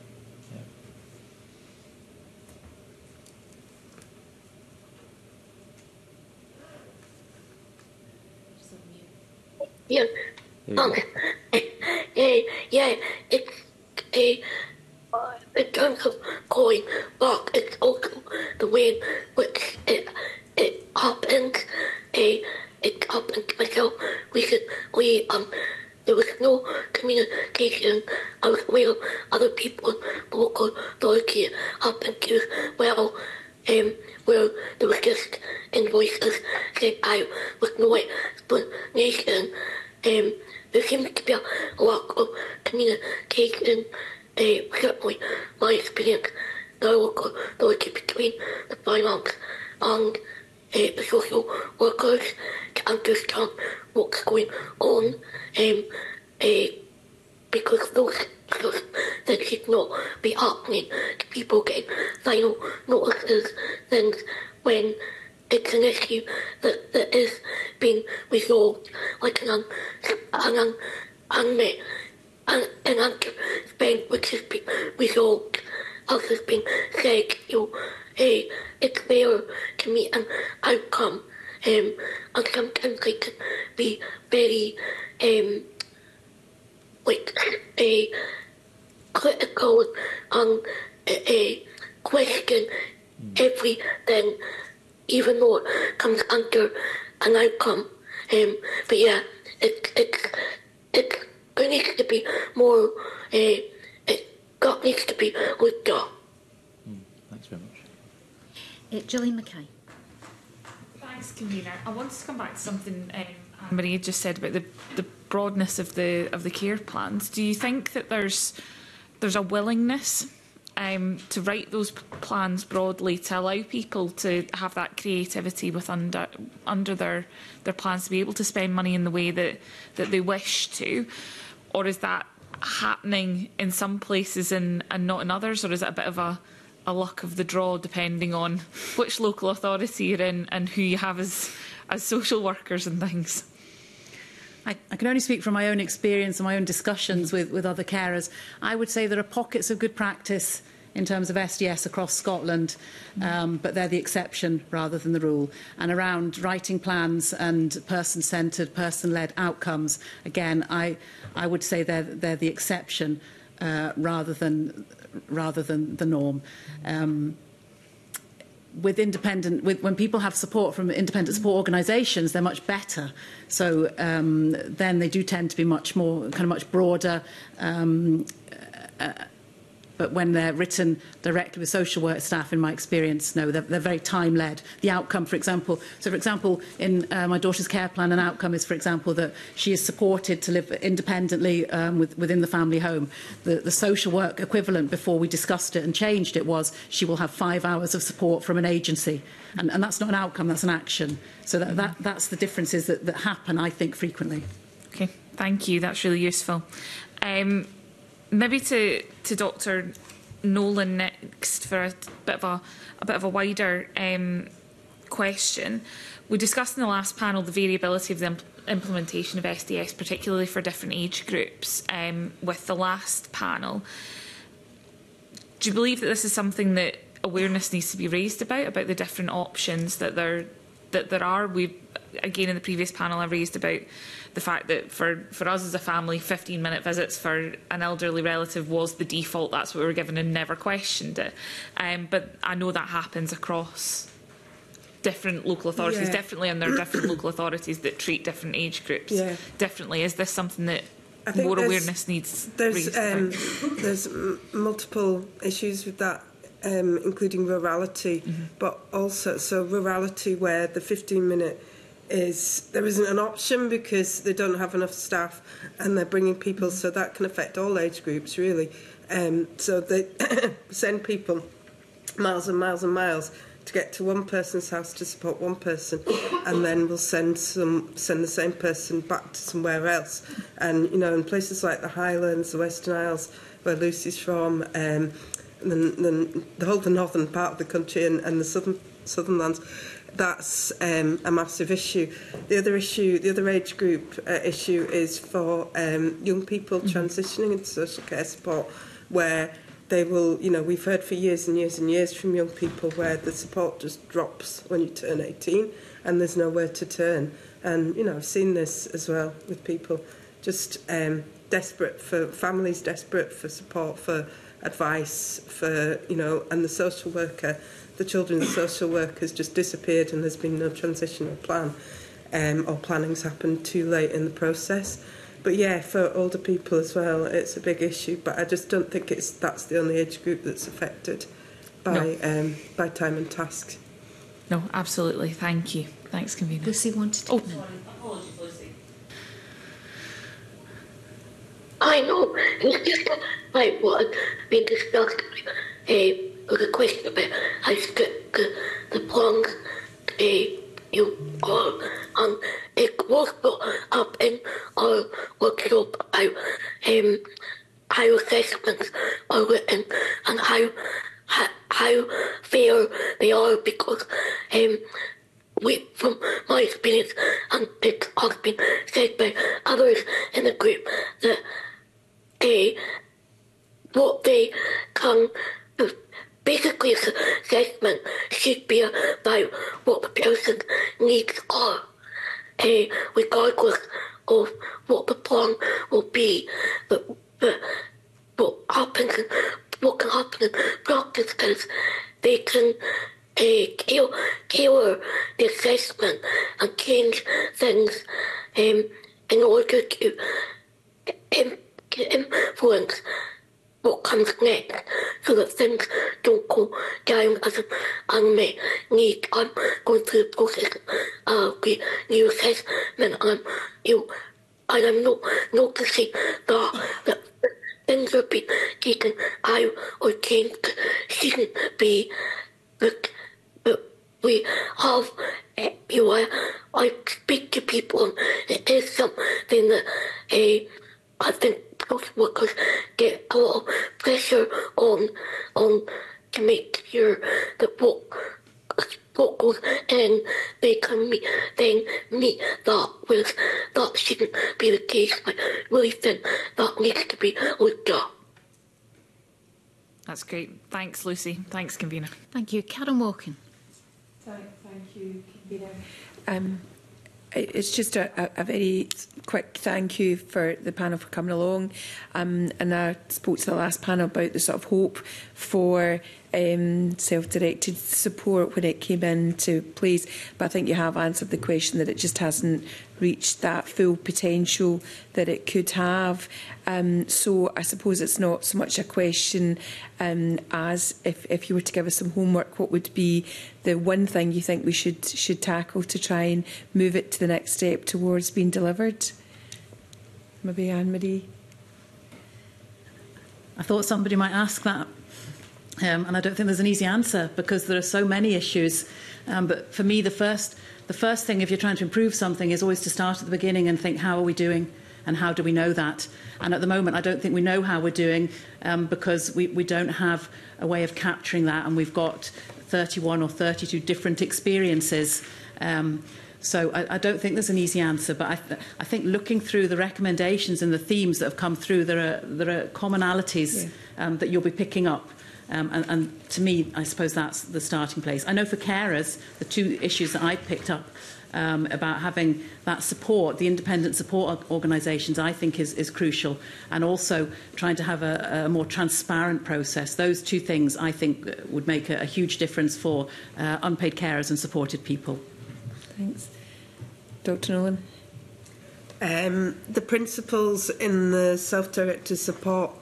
Yeah, um, uh, yeah, it's a. Uh, in terms of going back, it's also the way in which it it happens. A it happened myself recently. Um, there was no communication. I was aware of other people, local authority happened to as well. Um, where there was just invoices sent out with no explanation. Um, there seems to be a lack of communication. Uh, certainly, my experience, the local authority between the finance and uh, the social workers to understand what's going on, um, uh, because those that should not be happening to people getting final notices, things when it's an issue that, that is being resolved, like an, un, an un, unmet and an answer spent which has been resolved, as has been said, you know, uh, it's fair to meet an outcome, um, and sometimes they can be very, um, like, uh, critical and uh, uh, question everything, even though it comes under an outcome. Um, but yeah, it, it, it, there needs to be more, uh, it, that needs to be looked at. Mm, thanks very much. Uh, Gillian Mackay. Thanks, Convener. I wanted to come back to something um, Anne-Marie just said about the, the broadness of the of the care plans. Do you think that there's there's a willingness um, to write those p- plans broadly to allow people to have that creativity with under under their their plans to be able to spend money in the way that that they wish to? Or is that happening in some places and, and not in others? Or is it a bit of a, a luck of the draw depending on which local authority you're in and who you have as, as social workers and things? I, I can only speak from my own experience and my own discussions with, with other carers. I would say there are pockets of good practice in terms of S D S across Scotland, um, but they're the exception rather than the rule. And around writing plans and person-centred, person-led outcomes, again, I, I would say they're, they're the exception uh, rather than rather than the norm. Um, with independent, with, when people have support from independent support organisations, they're much better. So um, then they do tend to be much more, kind of much broader. Um, uh, But when they're written directly with social work staff, in my experience, no, they're, they're very time-led. The outcome, for example, so for example, in uh, my daughter's care plan, an outcome is, for example, that she is supported to live independently um, with, within the family home. The, the social work equivalent before we discussed it and changed it was she will have five hours of support from an agency. And, and that's not an outcome, that's an action. So that, that, that's the differences that, that happen, I think, frequently. Okay, thank you. That's really useful. Um, Maybe to, to Doctor Nolan next for a bit of a, a bit of a wider um, question. We discussed in the last panel the variability of the imp implementation of S D S, particularly for different age groups. Um, with the last panel, do you believe that this is something that awareness needs to be raised about, about the different options that there that there are? We again, in the previous panel, I raised about the fact that for, for us as a family, fifteen minute visits for an elderly relative was the default. That's what we were given and never questioned it. Um, but I know that happens across different local authorities, Yeah. differently, and there are different local authorities that treat different age groups Yeah. differently. Is this something that I think more there's- awareness needs There's raised um, about? there's m- multiple issues with that, um, including rurality, Mm-hmm. but also so rurality where the fifteen minute is there isn't an option because they don't have enough staff and they're bringing people, so that can affect all age groups really. Um, so they send people miles and miles and miles to get to one person's house to support one person, and then we'll send some send the same person back to somewhere else. And you know, in places like the Highlands, the Western Isles, where Lucy's from, um, and then, then the whole the northern part of the country and, and the southern southern lands, that's um, a massive issue. The other issue, the other age group uh, issue, is for um, young people mm-hmm. transitioning into social care support, where they will, you know, we've heard for years and years and years from young people where the support just drops when you turn eighteen and there's nowhere to turn. And, you know, I've seen this as well with people just um, desperate for, families desperate for support, for advice, for, you know, and the social worker, the children's social worker has just disappeared and there's been no transitional plan, um, or planning's happened too late in the process. But yeah, for older people as well, it's a big issue. But I just don't think it's that's the only age group that's affected by No. um, by time and tasks. No, absolutely. Thank you. Thanks, convener. Lucy wanted to. Oh, come in. apologies, Lucy. I know, it's just like what had been discussed uh, with a question about how strict the, the plans uh, you are, and it was brought up in our workshop about um, how assessments are written and how how, how fair they are, because um, we, from my experience, and it has been said by others in the group, that they, what they can, basically assessment should be about what the person's needs are, uh, regardless of what the plan will be. But, but what happens, what can happen in practice is they can uh, tailor the assessment and change things um, in order to um, influence what comes next, so that things don't go down as an unmet need. I'm going through the process of the new assessment, and I'm, you know, and I'm not noticing that, that things are being taken out or changed that shouldn't be. But, but we have, uh, you know, I, I speak to people, and it is something that uh, I think social workers get a lot of pressure on on to make sure that what what goes in they can meet then meet that, with that shouldn't be the case. I really think that needs to be looked at. That's great. Thanks, Lucy. Thanks, convener. Thank you. Karen Walken. Thank, thank you, convener. Um, It's just a, a, a very quick thank you for the panel for coming along. Um, and I spoke to the last panel about the sort of hope for um, self-directed support when it came into place. But I think you have answered the question that it just hasn't reached that full potential that it could have. Um, so I suppose it's not so much a question um, as if, if you were to give us some homework, what would be the one thing you think we should should tackle to try and move it to the next step towards being delivered? Maybe Anne-Marie? I thought somebody might ask that. Um, and I don't think there's an easy answer because there are so many issues. Um, but for me, the first, the first thing, if you're trying to improve something, is always to start at the beginning and think, how are we doing? And how do we know that? And at the moment, I don't think we know how we're doing um, because we, we don't have a way of capturing that. And we've got thirty-one or thirty-two different experiences. Um, so I, I don't think there's an easy answer. But I, th I think looking through the recommendations and the themes that have come through, there are, there are commonalities yeah. um, that you'll be picking up. Um, and, and to me, I suppose that's the starting place. I know for carers, the two issues that I picked up um, about having that support, the independent support organisations, I think is, is crucial, and also trying to have a, a more transparent process. Those two things, I think, would make a, a huge difference for uh, unpaid carers and supported people. Thanks. Doctor Nolan. Um, the principles in the Self-Directed Support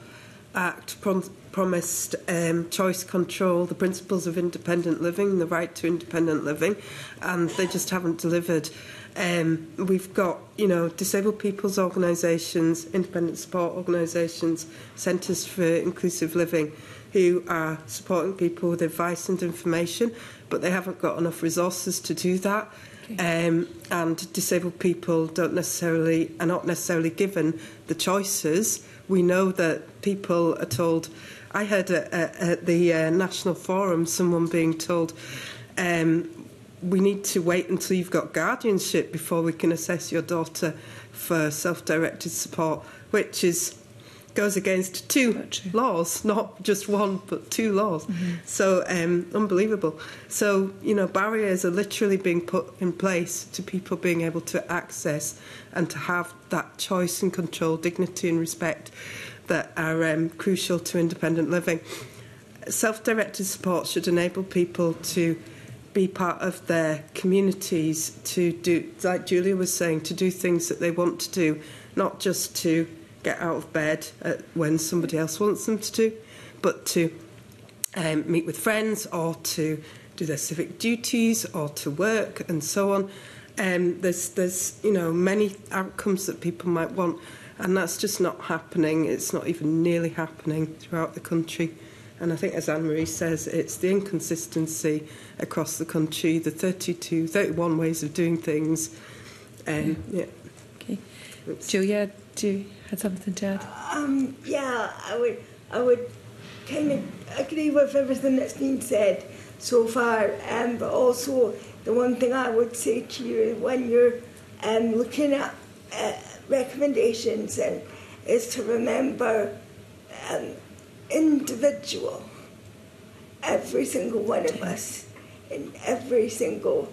Act prom promised um, choice control, the principles of independent living, the right to independent living, and they just haven't delivered. Um, we've got, you know, disabled people's organisations, independent support organisations, centres for inclusive living, who are supporting people with advice and information, but they haven't got enough resources to do that. Okay. Um, and disabled people don't necessarily are not necessarily given the choices. We know that people are told. I heard at, at the uh, National Forum someone being told, um, we need to wait until you've got guardianship before we can assess your daughter for self-directed support, which is goes against two laws, not just one, but two laws. Mm-hmm. So, um, unbelievable. So, you know, barriers are literally being put in place to people being able to access and to have that choice and control, dignity and respect that are um, crucial to independent living. Self-directed support should enable people to be part of their communities, to do, like Julia was saying, to do things that they want to do, not just to get out of bed at when somebody else wants them to do, but to um, meet with friends or to do their civic duties or to work and so on. Um, there's, there's, you know, many outcomes that people might want, and that's just not happening. It's not even nearly happening throughout the country. And I think, as Anne-Marie says, it's the inconsistency across the country, the thirty-two, thirty-one ways of doing things. Um, yeah. Okay. Julia, do you have something to add? Um, yeah, I would, I would kind of agree with everything that's been said so far, um, but also the one thing I would say to you when you're um, looking at uh, recommendations and is to remember um, individual, every single one of us, in every single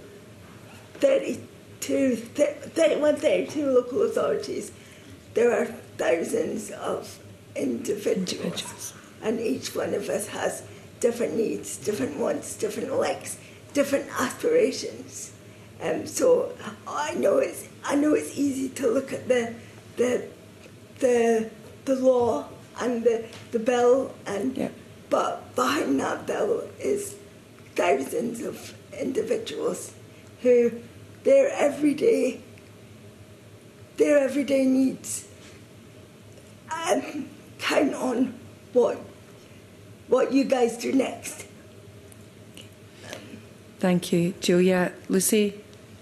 thirty-two, thirty-one, thirty-two local authorities, there are thousands of individuals, individuals, and each one of us has different needs, different wants, different likes, different aspirations. Um, so I know it's I know it's easy to look at the the the the law and the, the bill, and yeah. but behind that bill is thousands of individuals who their everyday their everyday needs um, count on what what you guys do next. Thank you, Julia. Lucy.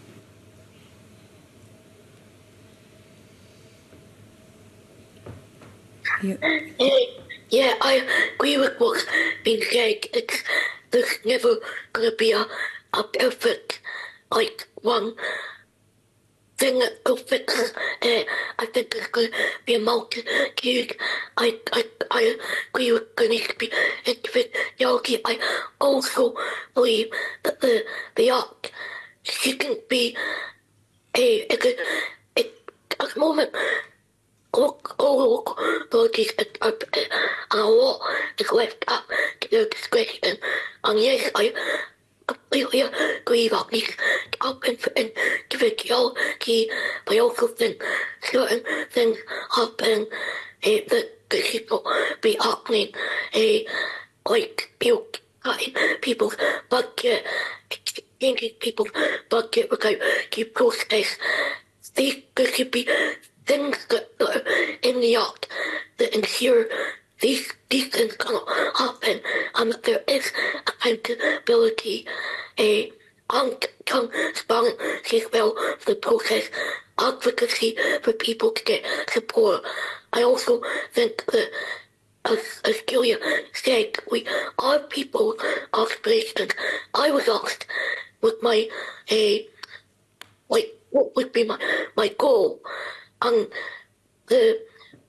Yeah. Uh, yeah, I agree with what's been said. It's, there's never going to be a, a perfect, like, one thing that will fix it. Uh, I think there's going to be a multitude. I, I, I agree with there needs to be individuality. I also believe that the, the art shouldn't be a, it's a, it, at the moment, all local authorities are, are, and a lot is left up to their discretion. And yes, I completely agree that needs to happen for individuality, but I also think certain things happen uh, that, that should not be happening, uh, like you know, cutting people's budget, changing people's budget without due process. These, there should be things that, that are in the Act that ensure these, these things cannot happen, and that there is accountability uh, and transparency as well for the process, advocacy for people to get support. I also think that, as, as Julia said, we are people aspirations. I was asked with my, uh, like, what would be my, my goal? And the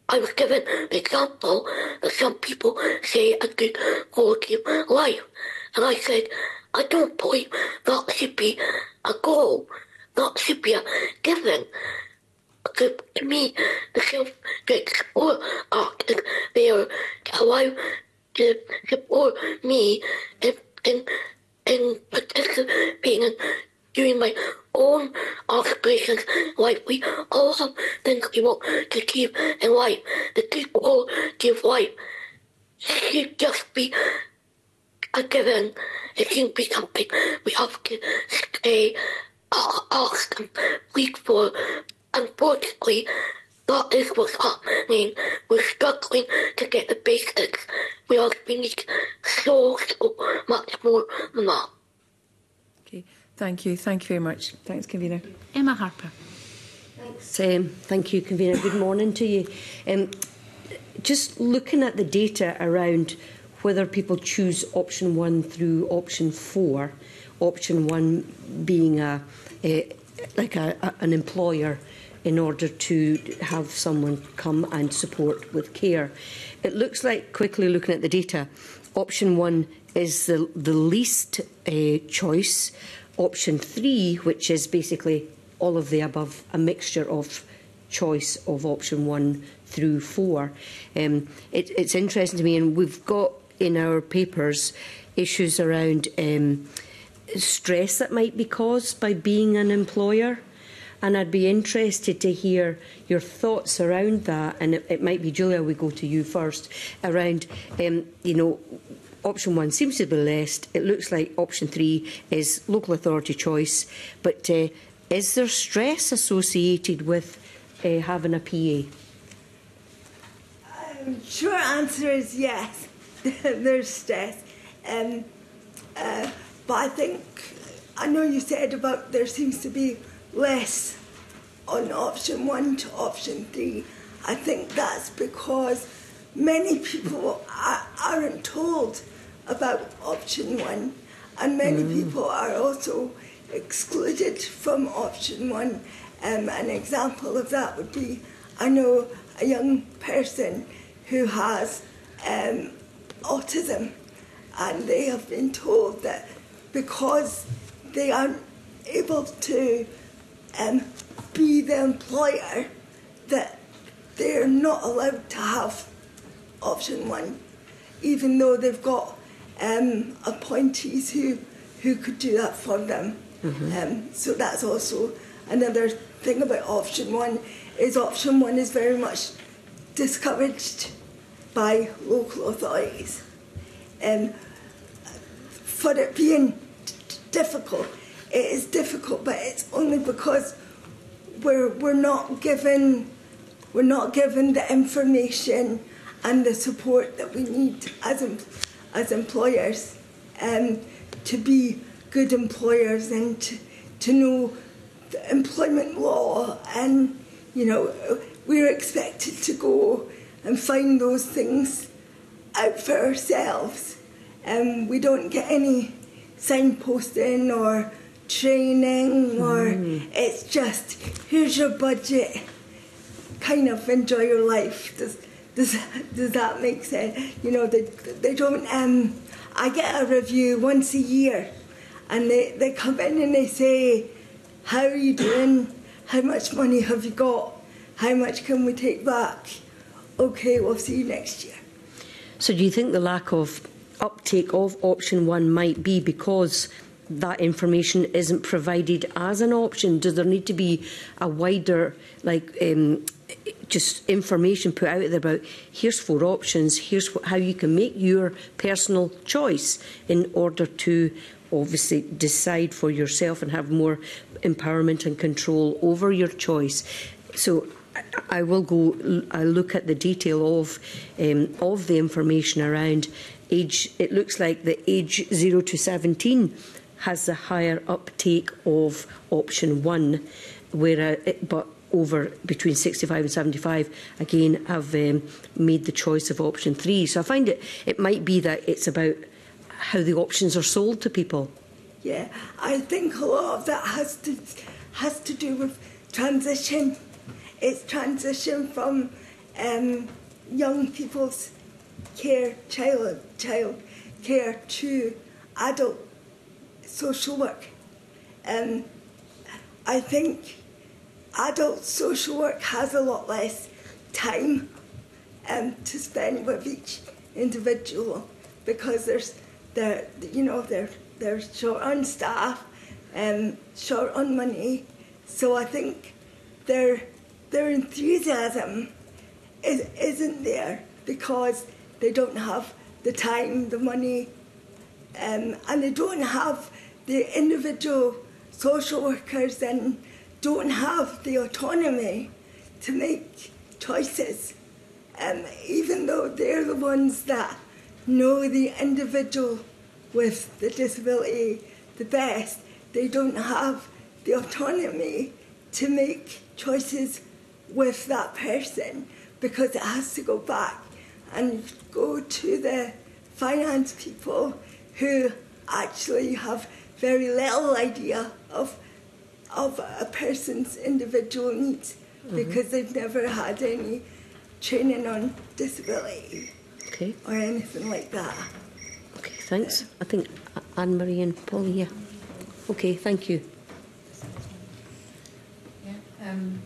I was given an example that some people say a good quality of life. And I said, I don't believe that should be a goal. That should be a given. To, to me, the Self-Directed Support Act is there to allow to support me in, in, in participating in doing my own aspirations in life. We all have things we want to achieve in life. The good quality of life should just be a given. It shouldn't be something we have to stay, uh, ask and plead for. Unfortunately, that is what's happening. We're struggling to get the basics. We are we need so, so much more than that. Okay, thank you. Thank you very much. Thanks, Convener. Emma Harper. Thanks. Um, thank you, Convener. Good morning to you. Um, just looking at the data around whether people choose option one through option four, option one being a, a like a, a, an employer in order to have someone come and support with care. It looks like, quickly looking at the data, option one is the, the least uh, choice. Option three, which is basically all of the above, a mixture of choice of option one through four. Um, it, it's interesting to me, and we've got in our papers issues around um, stress that might be caused by being an employer. And I'd be interested to hear your thoughts around that. And it, it might be, Julia, we go to you first, around, um, you know, option one seems to be less. It looks like option three is local authority choice. But uh, is there stress associated with uh, having a P A? Um, short answer is yes. There's stress. Um, uh, but I think, I know you said about there seems to be less on option one to option three. I think that's because many people are, aren't told about option one, and many mm. people are also excluded from option one. Um, an example of that would be, I know a young person who has um, autism, and they have been told that because they aren't able to Um, be the employer, that they're not allowed to have option one, even though they've got um, appointees who, who could do that for them. Mm-hmm. Um, so that's also another thing about option one, is option one is very much discouraged by local authorities. Um, for it being d- difficult, it is difficult, but it's only because we're we're not given we're not given the information and the support that we need as em, as employers, um, to be good employers and to, to know the employment law, and you know we're expected to go and find those things out for ourselves, and um, we don't get any signposting or training, or mm. it's just here's your budget, kind of enjoy your life. Does does does that make sense? You know, they they don't. Um, I get a review once a year, and they they come in and they say, "How are you doing? How much money have you got? How much can we take back? Okay, we'll see you next year." So, do you think the lack of uptake of option one might be because that information isn't provided as an option? Does there need to be a wider, like, um, just information put out there about here's four options, here's what, how you can make your personal choice in order to obviously decide for yourself and have more empowerment and control over your choice? So I will go, I'll look at the detail of um, of the information around age. It looks like the age zero to seventeen has the higher uptake of option one, where uh, but over between sixty-five and seventy-five again have um, made the choice of option three. So I find it it might be that it's about how the options are sold to people. Yeah, I think a lot of that has to has to do with transition. It's transition from um, young people's care, child, child care to adult social work. Um, I think adult social work has a lot less time um, to spend with each individual because there's, they're, you know, they're, they're short on staff, um, short on money. So I think their, their enthusiasm is, isn't there because they don't have the time, the money, um, and they don't have the individual social workers and don't have the autonomy to make choices. Um, even though they're the ones that know the individual with the disability the best, they don't have the autonomy to make choices with that person because it has to go back and go to the finance people who actually have very little idea of of a person's individual needs mm-hmm. because they've never had any training on disability okay. or anything like that. Okay, thanks. I think Anne-Marie and Polly, yeah. Okay, thank you. Yeah, um,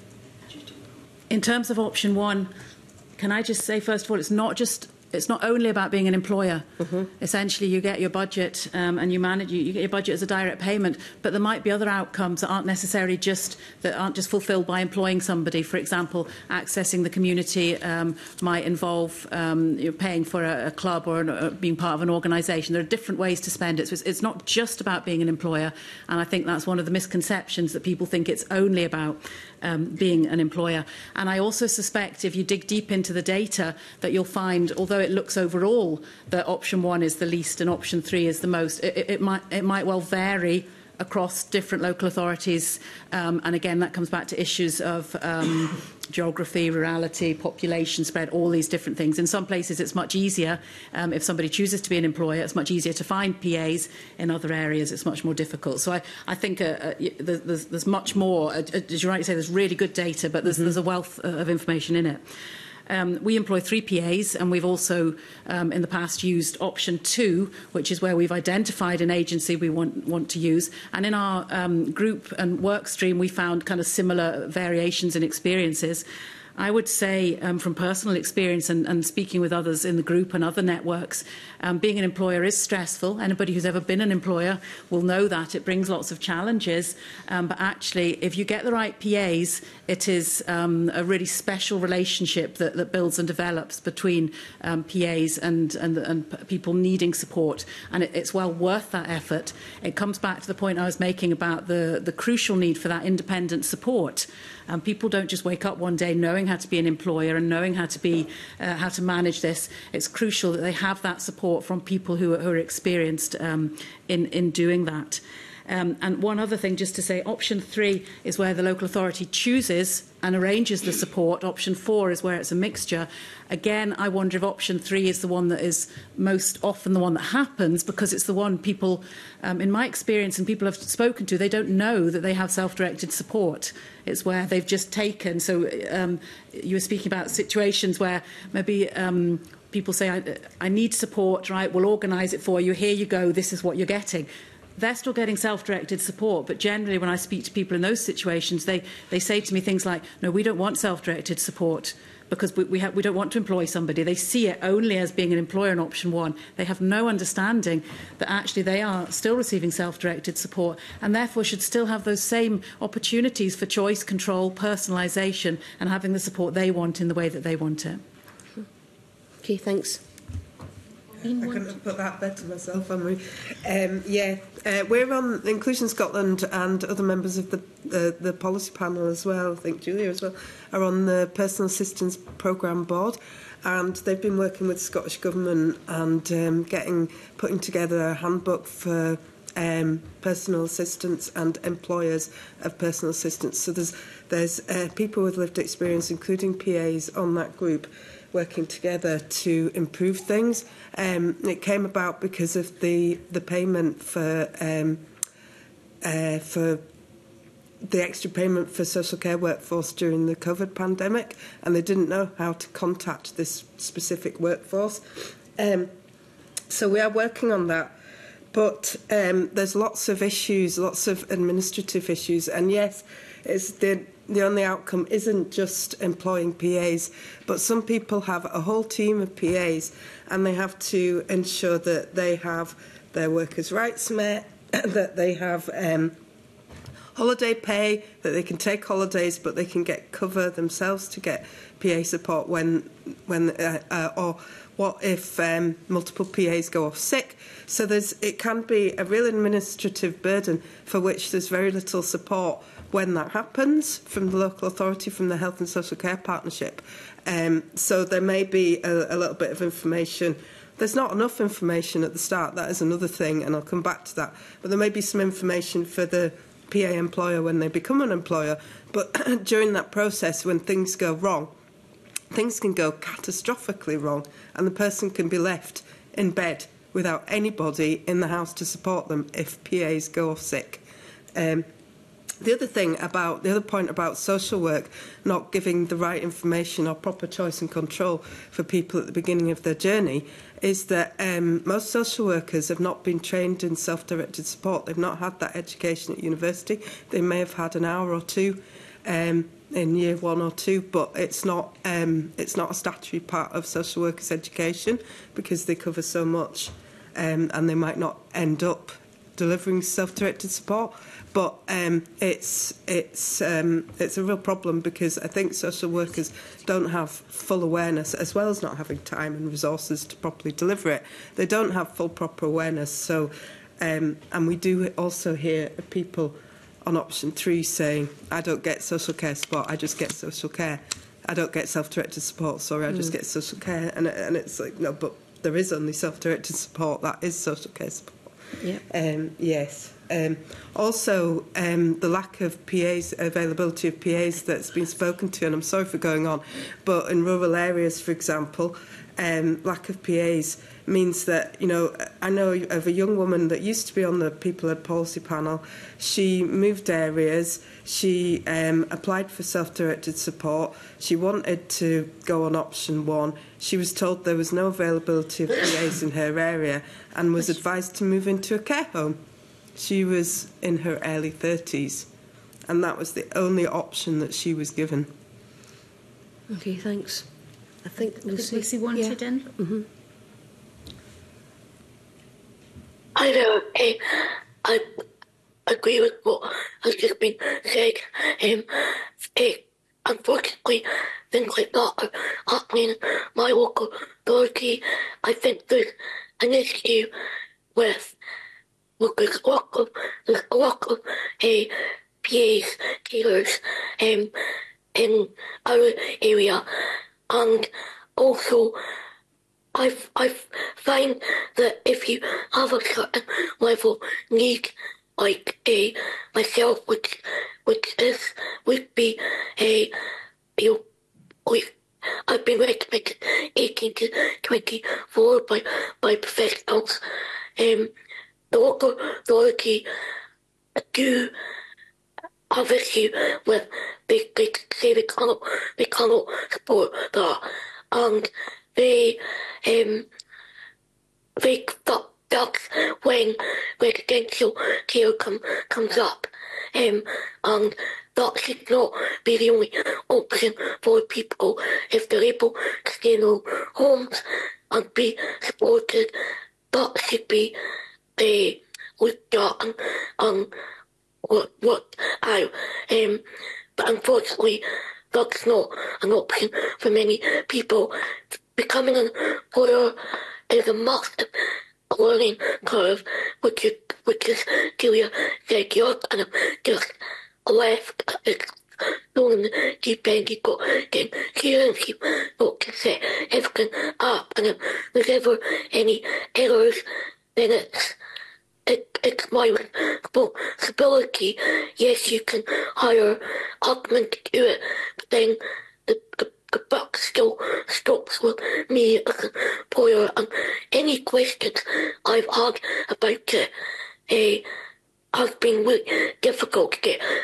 in terms of option one, can I just say, first of all, it's not just It's not only about being an employer. Mm-hmm. Essentially, you get your budget um, and you manage. You, you get your budget as a direct payment, but there might be other outcomes that aren't necessarily just that aren't just fulfilled by employing somebody. For example, accessing the community um, might involve um, you're paying for a, a club or, an, or being part of an organisation. There are different ways to spend it. So it's, it's not just about being an employer, and I think that's one of the misconceptions that people think it's only about um, being an employer. And I also suspect if you dig deep into the data that you'll find, although it looks overall that option one is the least and option three is the most, it, it, might, it might well vary across different local authorities. Um, and again, that comes back to issues of um, geography, rurality, population spread, all these different things. In some places, it's much easier. Um, if somebody chooses to be an employer, it's much easier to find P As. In other areas, it's much more difficult. So I, I think uh, uh, there's, there's much more. Uh, as you rightly say, there's really good data, but there's, mm-hmm. there's a wealth of information in it. Um, we employ three P As, and we've also, um, in the past, used option two, which is where we've identified an agency we want, want to use. And in our um, group and work stream, we found kind of similar variations in experiences. I would say, um, from personal experience and, and speaking with others in the group and other networks, um, being an employer is stressful. Anybody who's ever been an employer will know that. It brings lots of challenges. Um, but actually, if you get the right P As, it is um, a really special relationship that, that builds and develops between um, P As and, and, and people needing support. And it, it's well worth that effort. It comes back to the point I was making about the, the crucial need for that independent support. Um, people don't just wake up one day knowing how to be an employer and knowing how to be, uh, how to manage this. It's crucial that they have that support from people who are, who are experienced um, in, in doing that. Um, and one other thing, just to say, option three is where the local authority chooses and arranges the support. Option four is where it's a mixture. Again, I wonder if option three is the one that is most often the one that happens, because it's the one people, um, in my experience and people I've spoken to, they don't know that they have self-directed support. It's where they've just taken. So um, you were speaking about situations where maybe um, people say, I, I need support, right, we'll organise it for you, here you go, this is what you're getting. They're still getting self-directed support, but generally when I speak to people in those situations, they, they say to me things like, no, we don't want self-directed support because we, we, have, we don't want to employ somebody. They see it only as being an employer in option one. They have no understanding that actually they are still receiving self-directed support and therefore should still have those same opportunities for choice, control, personalisation and having the support they want in the way that they want it. Okay, thanks. I couldn't have put that better myself, Anne-Marie. Um, yeah, uh, we're on Inclusion Scotland and other members of the, the, the policy panel as well, I think Julia as well, are on the Personal Assistance Programme Board, and they've been working with the Scottish Government and um, getting putting together a handbook for um, personal assistants and employers of personal assistants. So there's, there's uh, people with lived experience, including P As, on that group, working together to improve things. Um, it came about because of the the payment for um, uh, for the extra payment for social care workforce during the COVID pandemic, and they didn't know how to contact this specific workforce. Um, so we are working on that. But um, there's lots of issues, lots of administrative issues, and yes, it's the, the only outcome isn't just employing P As, but some people have a whole team of P As, and they have to ensure that they have their workers' rights met, that they have um, holiday pay, that they can take holidays, but they can get cover themselves to get P A support when, when uh, uh, or what if um, multiple P As go off sick. So there's, it can be a real administrative burden for which there's very little support when that happens from the local authority, from the Health and Social Care Partnership. Um, so there may be a, a little bit of information. There's not enough information at the start, that is another thing, and I'll come back to that. But there may be some information for the P A employer when they become an employer. But during that process, when things go wrong, things can go catastrophically wrong, and the person can be left in bed without anybody in the house to support them if P As go off sick. Um, the other thing about, the other point about social work not giving the right information or proper choice and control for people at the beginning of their journey is that um, most social workers have not been trained in self-directed support. They've not had that education at university. They may have had an hour or two um, in year one or two, but it's not um, it's not a statutory part of social workers' education because they cover so much, um, and they might not end up delivering self-directed support. But um, it's it's um, it's a real problem because I think social workers don't have full awareness, as well as not having time and resources to properly deliver it. They don't have full proper awareness. So, um, and we do also hear people on option three saying, I don't get social care support, I just get social care. I don't get self-directed support, sorry, I just mm. get social care. And, and it's like, no, but there is only self-directed support, that is social care support. Yep. Um, yes. Um, also, um, the lack of P As, availability of P As that's been spoken to, and I'm sorry for going on, but in rural areas, for example, um, lack of P As means that, you know, I know of a young woman that used to be on the People-led Policy panel. She moved areas, she um, applied for self-directed support, she wanted to go on option one, she was told there was no availability of P As in her area and was advised to move into a care home. She was in her early thirties, and that was the only option that she was given. Okay, thanks. I think Lucy, Lucy wanted yeah. in. Mm-hmm. I know. Uh, I agree with what has just been said. Um, uh, unfortunately, things like that are happening in my local authority. I think there's an issue with Look, there's a lot of, there's a lot of uh, P As, carers um, in our area, and also I I find that if you have a certain level need, like uh, myself, which which is would be a uh, you know, like I've been recommended eighteen to twenty-four by by professionals. Um, The local authority do have issue with they, they say they cannot they cannot support that, and they um they that that's when residential care come comes up, um and that should not be the only option for people if they're able to stay in their homes and be supported. That should be they looked at and, and what what I um but unfortunately that's not an option for many people. Becoming an employer is a massive learning curve, which is which is Julia said yours, and I'm just left it's going the deep end. You've got getting here and keep got to set everything up, and if there's ever any errors, then it's It, it's my responsibility. Yes, you can hire admin to do it, but then the, the, the buck still stops with me as an employer, and any questions I've had about it uh, has been really difficult to get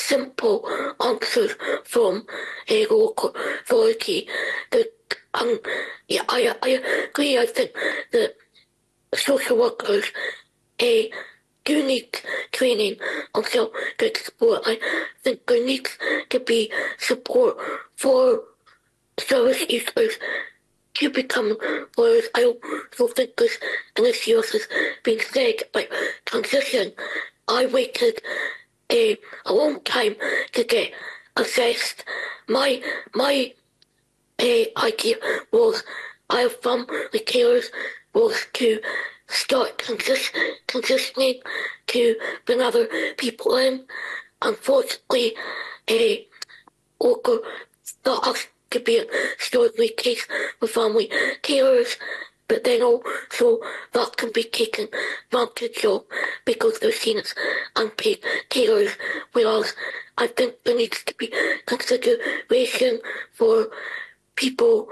simple answers from a local authority. The, um, yeah, I, I agree. I think that social workers uh, do need training on self-directed support. I think there needs to be support for service users to become lawyers. I also think there's an issue, as has been said, about transition. I waited a, a long time to get assessed. My my uh, idea was, I have family carers, was to start transi transitioning to bring other people in. Unfortunately, a local that has to be an extraordinary case with family carers, but then also that can be taken advantage of because they're seen as unpaid carers, whereas I think there needs to be consideration for people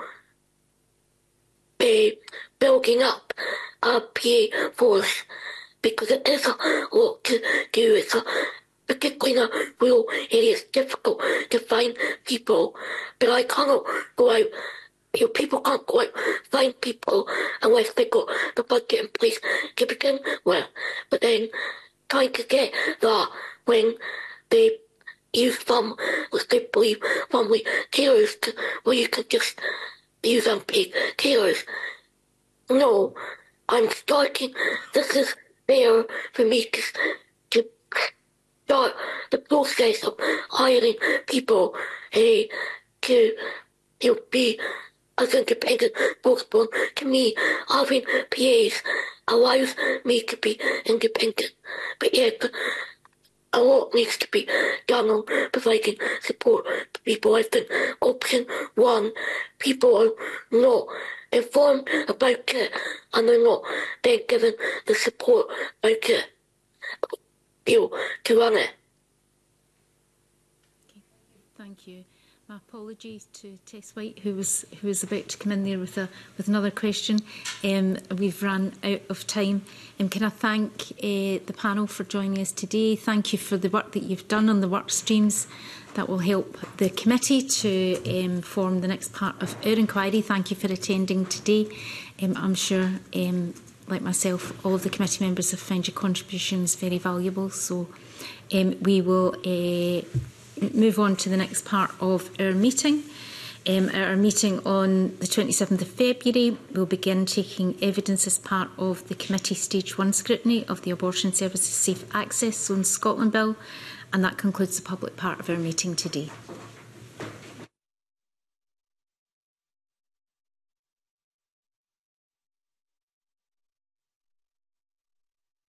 uh, building up a P A force, because it is a lot to do. It's a, particularly in a rural area, it's difficult to find people, but I cannot go out. You know, people can't go out find people unless they got the budget in place to begin with. But then trying to get that when they use some, let's say, believe family carers, to, where you can just use unpaid carers. No, I'm starting. This is there for me to, to start the process of hiring people uh, to, you know, be as independent postborn. To me, having P As allows me to be independent. But yeah, a lot needs to be done on providing support to people. I think option one, people are not informed about it and they're not then given the support about it, you know, to run it. Okay. Thank you. My apologies to Tess White, who was who was about to come in there with a with another question. Um, we've run out of time. Um, can I thank uh, the panel for joining us today? Thank you for the work that you've done on the work streams that will help the committee to um, form the next part of our inquiry. Thank you for attending today. Um, I'm sure, um, like myself, all of the committee members have found your contributions very valuable. So um, we will Uh, move on to the next part of our meeting. Um, at our meeting on the twenty-seventh of February, we'll begin taking evidence as part of the committee stage one scrutiny of the Abortion Services Safe Access Zone Scotland Bill, and that concludes the public part of our meeting today.